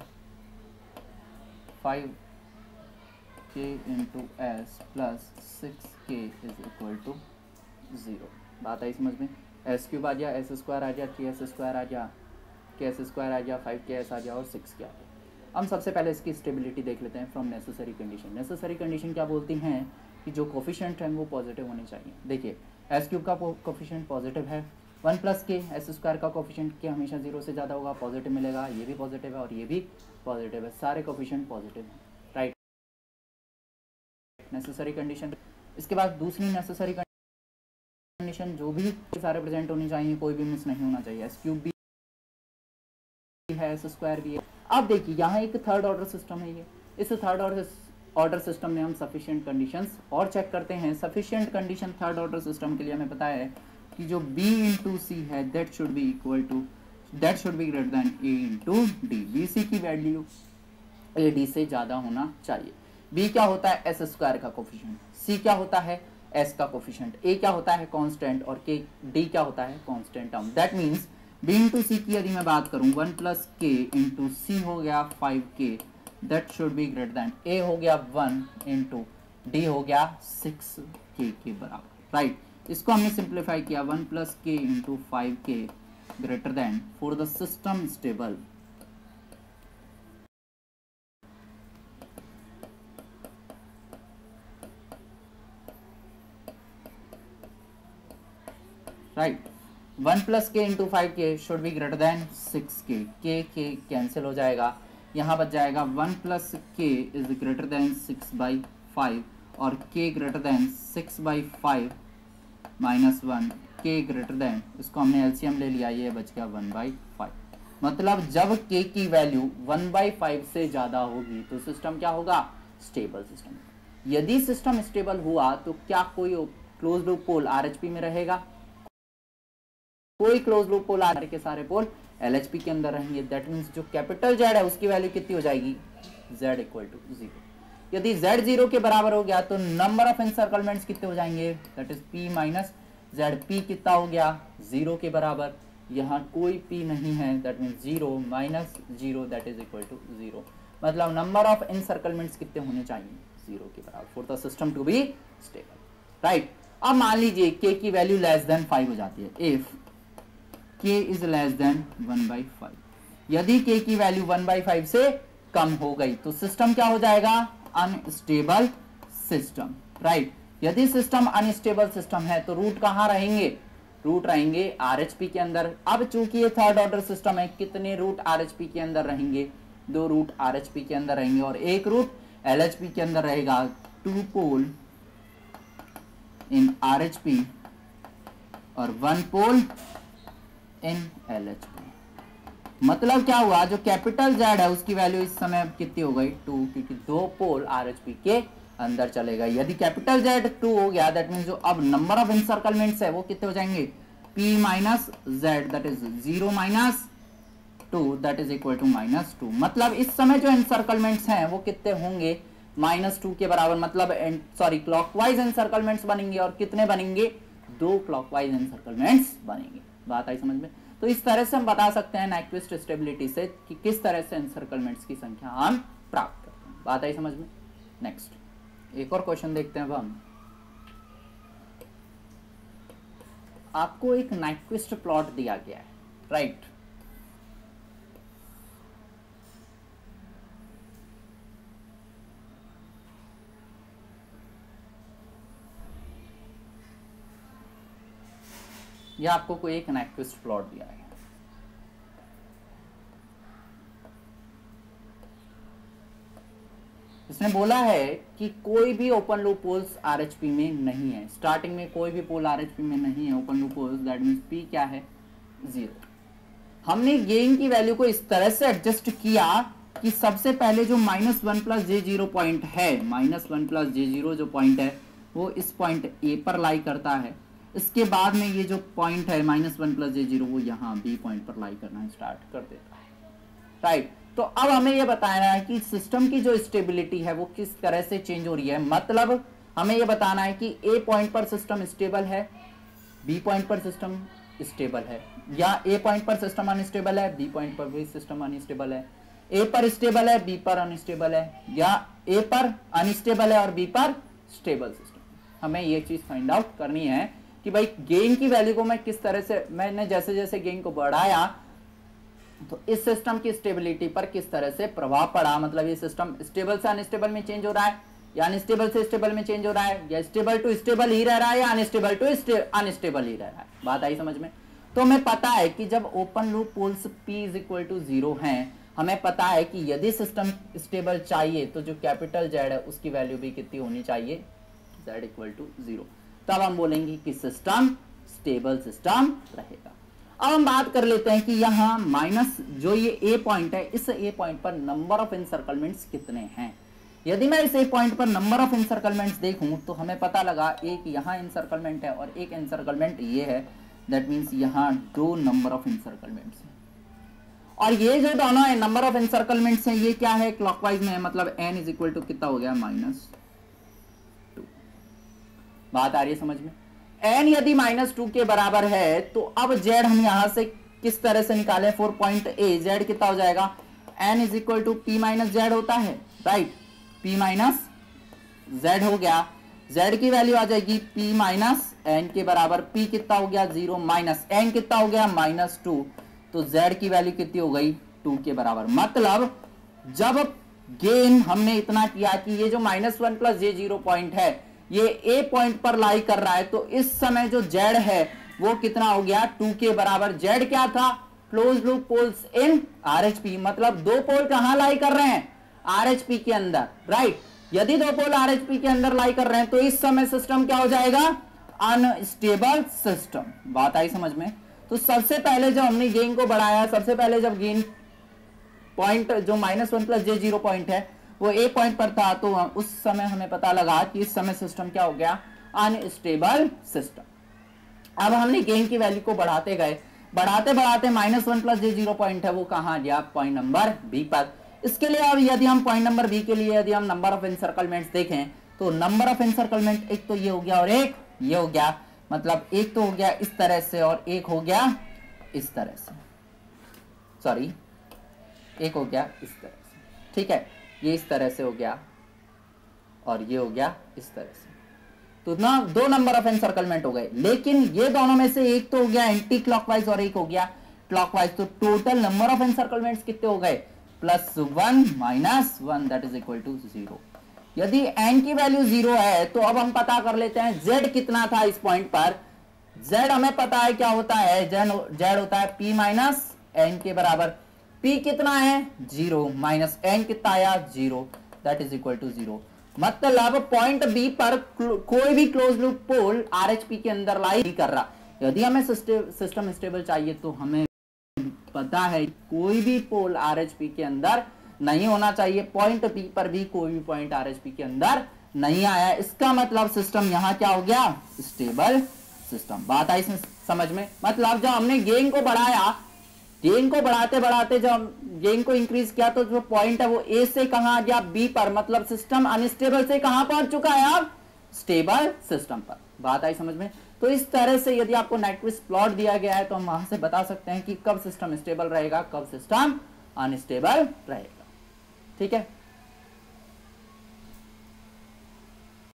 five K into S plus six K is equal to zero. बात आई समझ में? S cube आ गया, एस स्क्वायर आ गया, के एस स्क्वायर आ गया, के एस स्क्वायर आ गया, फाइव के एस आ गया और सिक्स के आ गया। हम सबसे पहले इसकी स्टेबिलिटी देख लेते हैं from necessary condition. Necessary condition क्या बोलती हैं कि जो कोफिशिएंट है वो पॉजिटिव होने चाहिए। देखिए एस क्यूब का कोफिशिएंट पॉजिटिव है, one plus K S square का कोफिशिएंट के हमेशा जीरो से ज़्यादा होगा, पॉजिटिव मिलेगा, ये भी पॉजिटिव है और ये भी पॉजिटिव है, सारे कोफिशिएंट पॉजिटिव हैं, राइट। Necessary condition. इसके बाद दूसरी नेसेसरी कंडीशन, जो भी सारे प्रेजेंट होनी चाहिए, कोई भी मिस नहीं होना चाहिए। एस क्यूब भी है, एस स्क्वायर भी है, अब देखिए यहाँ एक थर्ड ऑर्डर सिस्टम है ये, इस थर्ड ऑर्डर ऑर्डर सिस्टम में हम सफिशिएंट कंडीशंस और चेक करते हैं। Sufficient condition third order system के लिए हमें पता है कि जो b इंटू सी है that should be equal to that should be greater than a into D. B C की वैल्यू ए डी से ज्यादा होना चाहिए। b क्या होता है एस स्क्वायर का कोफिशिएंट, c क्या होता है s का कोफिशिएंट, a क्या होता है कांस्टेंट और k d क्या होता है constant term. That means b into C की यदि मैं बात करूं one plus K into C हो गया five K, that should be greater than a हो गया वन इंटू डी हो गया सिक्स के के बराबर, राइट right. इसको हमने सिंप्लीफाई किया one plus K into five K greater than for the system stable right. One plus K into five K should be greater than six K, K के cancel हो जाएगा, यहाँ बच जाएगा one plus K is greater than six by five और K greater than six by five minus one K greater than, इसको हमने LCM ले लिया, ये बच गया वन बाई फाइव। मतलब जब के की वैल्यू वन बाई फाइव से ज़्यादा होगी तो सिस्टम क्या होगा स्टेबल सिस्टम। यदि सिस्टम स्टेबल हुआ तो क्या कोई क्लोज लूप पोल आरएचपी में रहेगा, कोई क्लोज लूप पोल आर के सारे पोल एलएचपी के अंदर रहेंगे। दैट मींस जो कैपिटल जेड है उसकी वैल्यू कितनी हो जाएगी जेड इक्वल टू जीरो। यदि जेड जीरो के बराबर हो गया तो नंबर ऑफ एनसर्कलमेंट्स कितने हो जाएंगे that is P minus Z. P कितना हो गया जीरो के बराबर, यहाँ कोई पी नहीं है that means zero minus zero that is equal to zero. मतलब नंबर ऑफ एनसर्कलमेंट्स कितने होने चाहिए जीरो के बराबर for the system to be stable, right. अब मान लीजिए के की वैल्यू लेस देन फाइव हो जाती है, if k is less than one by five. यदि k की वैल्यू वन बाई फाइव से कम हो गई तो सिस्टम क्या हो जाएगा अनस्टेबल सिस्टम, राइट। यदि सिस्टम अनस्टेबल सिस्टम है तो रूट कहां रहेंगे, रूट रहेंगे आरएचपी के अंदर। अब चूंकि ये थर्ड ऑर्डर सिस्टम है, कितने रूट आरएचपी के अंदर रहेंगे, दो रूट आरएचपी के अंदर रहेंगे और एक रूट एलएचपी के अंदर रहेगा। टू पोल इन आरएचपी और वन पोल इन एलएचपी। मतलब क्या हुआ जो कैपिटल जेड है उसकी वैल्यू इस समय कितनी हो गई टू, क्योंकि दो पोल आरएचपी के अंदर चलेगा। यदि कैपिटल जेड टू हो गया दैट मींस जो अब नंबर ऑफ एनसर्कलमेंट्स है वो कितने हो जाएंगे p minus Z that is zero minus two that is equal to minus two. मतलब इस समय जो एनसर्कलमेंट्स हैं वो कितने होंगे माइनस टू के बराबर। मतलब सॉरी क्लॉकवाइज एनसर्कलमेंट्स बनेंगे और कितने बनेंगे दो क्लॉकवाइज एनसर्कलमेंट्स बनेंगे। बात आई समझ में। तो इस तरह से हम बता सकते हैं नाइक्विस्ट स्टेबिलिटी से कि किस तरह से एनसर्कलमेंट्स की संख्या हम प्राप्त करते हैं। बात आई समझ में। नेक्स्ट एक और क्वेश्चन देखते हैं। अब हम आपको एक नाइक्विस्ट प्लॉट दिया गया है, राइट। यह आपको कोई एक नाइक्विस्ट प्लॉट दिया है। इसने बोला है कि कोई भी ओपन लूप पोल्स आरएचपी में नहीं है। स्टार्टिंग में कोई भी पोल आरएचपी में नहीं है open loop poles, that means P क्या है जीरो। हमने गेन की वैल्यू को इस तरह से एडजस्ट किया कि सबसे पहले जो माइनस वन प्लस जे जीरो पॉइंट है, माइनस वन प्लस जे जीरो जो पॉइंट है वो इस पॉइंट ए पर लाई करता है। इसके बाद में ये जो पॉइंट है माइनस वन प्लस जे जीरो वो यहाँ बी पॉइंट पर लाई करना स्टार्ट कर देता है, राइट। तो अब हमें ये बताना है कि सिस्टम की जो स्टेबिलिटी है वो किस तरह से चेंज हो रही है। मतलब हमें ये बताना है कि ए पॉइंट पर सिस्टम स्टेबल है, बी पॉइंट पर सिस्टम स्टेबल है, या ए पॉइंट पर सिस्टम अनस्टेबल है, बी पॉइंट पर भी सिस्टम अनस्टेबल है, ए पर स्टेबल है, बी पर अनस्टेबल है, या ए पर अनस्टेबल है और बी पर स्टेबल सिस्टम। हमें ये चीज फाइंड आउट करनी है कि भाई गेन की वैल्यू को मैं किस तरह से, मैंने जैसे जैसे गेन को बढ़ाया तो इस सिस्टम की स्टेबिलिटी पर किस तरह से प्रभाव पड़ा। मतलब ये सिस्टम स्टेबल से अनस्टेबल में चेंज हो रहा है या अनस्टेबल से स्टेबल में चेंज हो रहा है, या स्टेबल टू स्टेबल ही रह रहा है या अनस्टेबल टू अनस्टेबल ही रह रहा है। बात आई समझ में। तो हमें पता है कि जब open loop poles p is equal to zero है, हमें पता है कि यदि सिस्टम स्टेबल चाहिए तो जो कैपिटल जेड है उसकी वैल्यू भी कितनी होनी चाहिए z इक्वल टू जीरो। तब हम बोलेंगे कि सिस्टम स्टेबल सिस्टम रहेगा। अब हम बात कर लेते हैं कि यहाँ माइनस जो ये ए पॉइंट है, इस ए पॉइंट पर नंबर ऑफ इनसर्कलमेंट्स कितने हैं। यदि मैं इस ए पॉइंट पर नंबर ऑफ इनसर्कलमेंट्स देखूं तो हमें पता लगा एक यहाँ इनसर्कलमेंट है और एक इनसर्कलमेंट ये है, दैट मीन्स यहाँ दो नंबर ऑफ इनसर्कलमेंट्स हैं। और ये जो दोनों है नंबर ऑफ इनसर्कलमेंट्स हैं, ये क्या है, क्लॉकवाइज में है, मतलब n इज इक्वल टू कितना हो गया, माइनस टू। बात आ रही है समझ में। n यदि माइनस टू के बराबर है तो अब z हम यहां से किस तरह से निकालें, फोर पॉइंट ए, z कितना हो जाएगा, n is equal to P minus Z होता है, राइट, p माइनस जेड हो गया। z की वैल्यू आ जाएगी p माइनस n के बराबर, p कितना हो गया, जीरो, माइनस n कितना हो गया, माइनस टू, तो z की वैल्यू कितनी हो गई, टू के बराबर। मतलब जब गेन हमने इतना किया कि ये जो माइनस वन प्लस जे जीरो पॉइंट है ये ए पॉइंट पर लाई कर रहा है, तो इस समय जो z है वो कितना हो गया, टू के बराबर। z क्या था, close loop poles in RHP, मतलब दो पोल कहां लाई कर रहे हैं, आरएचपी के अंदर, राइट। यदि दो पोल आरएचपी के अंदर लाई कर रहे हैं तो इस समय सिस्टम क्या हो जाएगा, अनस्टेबल सिस्टम। बात आई समझ में। तो सबसे पहले जब हमने गेन को बढ़ाया, सबसे पहले जब गेन पॉइंट जो माइनस वन प्लस जे जीरो पॉइंट है वो ए पॉइंट पर था, तो उस समय हमें पता लगा कि इस समय सिस्टम क्या हो गया, अनस्टेबल सिस्टम। अब हमने गेन की वैल्यू को बढ़ाते गए, बढ़ाते बढ़ाते माइनस वन प्लस जे जीरो पॉइंट है वो कहां गया, पॉइंट नंबर बी पर। इसके लिए अब यदि हम पॉइंट नंबर बी के लिए यदि हम नंबर ऑफ इनसर्कलमेंट्स देखें तो नंबर ऑफ इनसर्कलमेंट एक तो ये हो गया और एक ये हो गया, मतलब एक तो हो गया इस तरह से और एक हो गया इस तरह से, सॉरी एक हो गया इस तरह से, ठीक है, ये इस तरह से हो गया और ये हो गया इस तरह से। तो ना दो नंबर ऑफ एनसर्कलमेंट हो गए, लेकिन ये दोनों में से एक तो हो गया एंटी क्लॉकवाइज और एक हो गया क्लॉकवाइज। तो टोटल नंबर ऑफ एनसर्कलमेंट्स कितने हो गए, plus one minus one, that is equal to zero. यदि n की वैल्यू जीरो है तो अब हम पता कर लेते हैं z कितना था इस पॉइंट पर। z हमें पता है क्या होता है, z होता है p माइनस n के बराबर। p कितना है, जीरो, माइनस n कितना आया, zero, that is equal to zero. मतलब पॉइंट b पर कोई भी क्लोज लूप पोल आरएचपी के अंदर लाई नहीं कर रहा। यदि हमें सिस्टम स्टेबल चाहिए तो हमें पता है कोई भी पोल आरएचपी के अंदर नहीं होना चाहिए, पॉइंट बी पर भी कोई भी पॉइंट आरएचपी के अंदर नहीं आया। इसका मतलब सिस्टम यहां क्या हो गया, स्टेबल सिस्टम। बात आई समझ में। मतलब जब हमने गेन को बढ़ाया, गेन को बढ़ाते बढ़ाते जब गेन को इंक्रीज किया तो जो पॉइंट है वो ए से कहां आ गया, बी पर। मतलब सिस्टम अनस्टेबल से कहां पहुंच चुका है, अब स्टेबल सिस्टम पर। बात आई समझ में। तो इस तरह से यदि आपको नाइक्विस्ट प्लॉट दिया गया है तो हम वहां से बता सकते हैं कि कब सिस्टम स्टेबल रहेगा, कब सिस्टम अनस्टेबल रहेगा। ठीक है।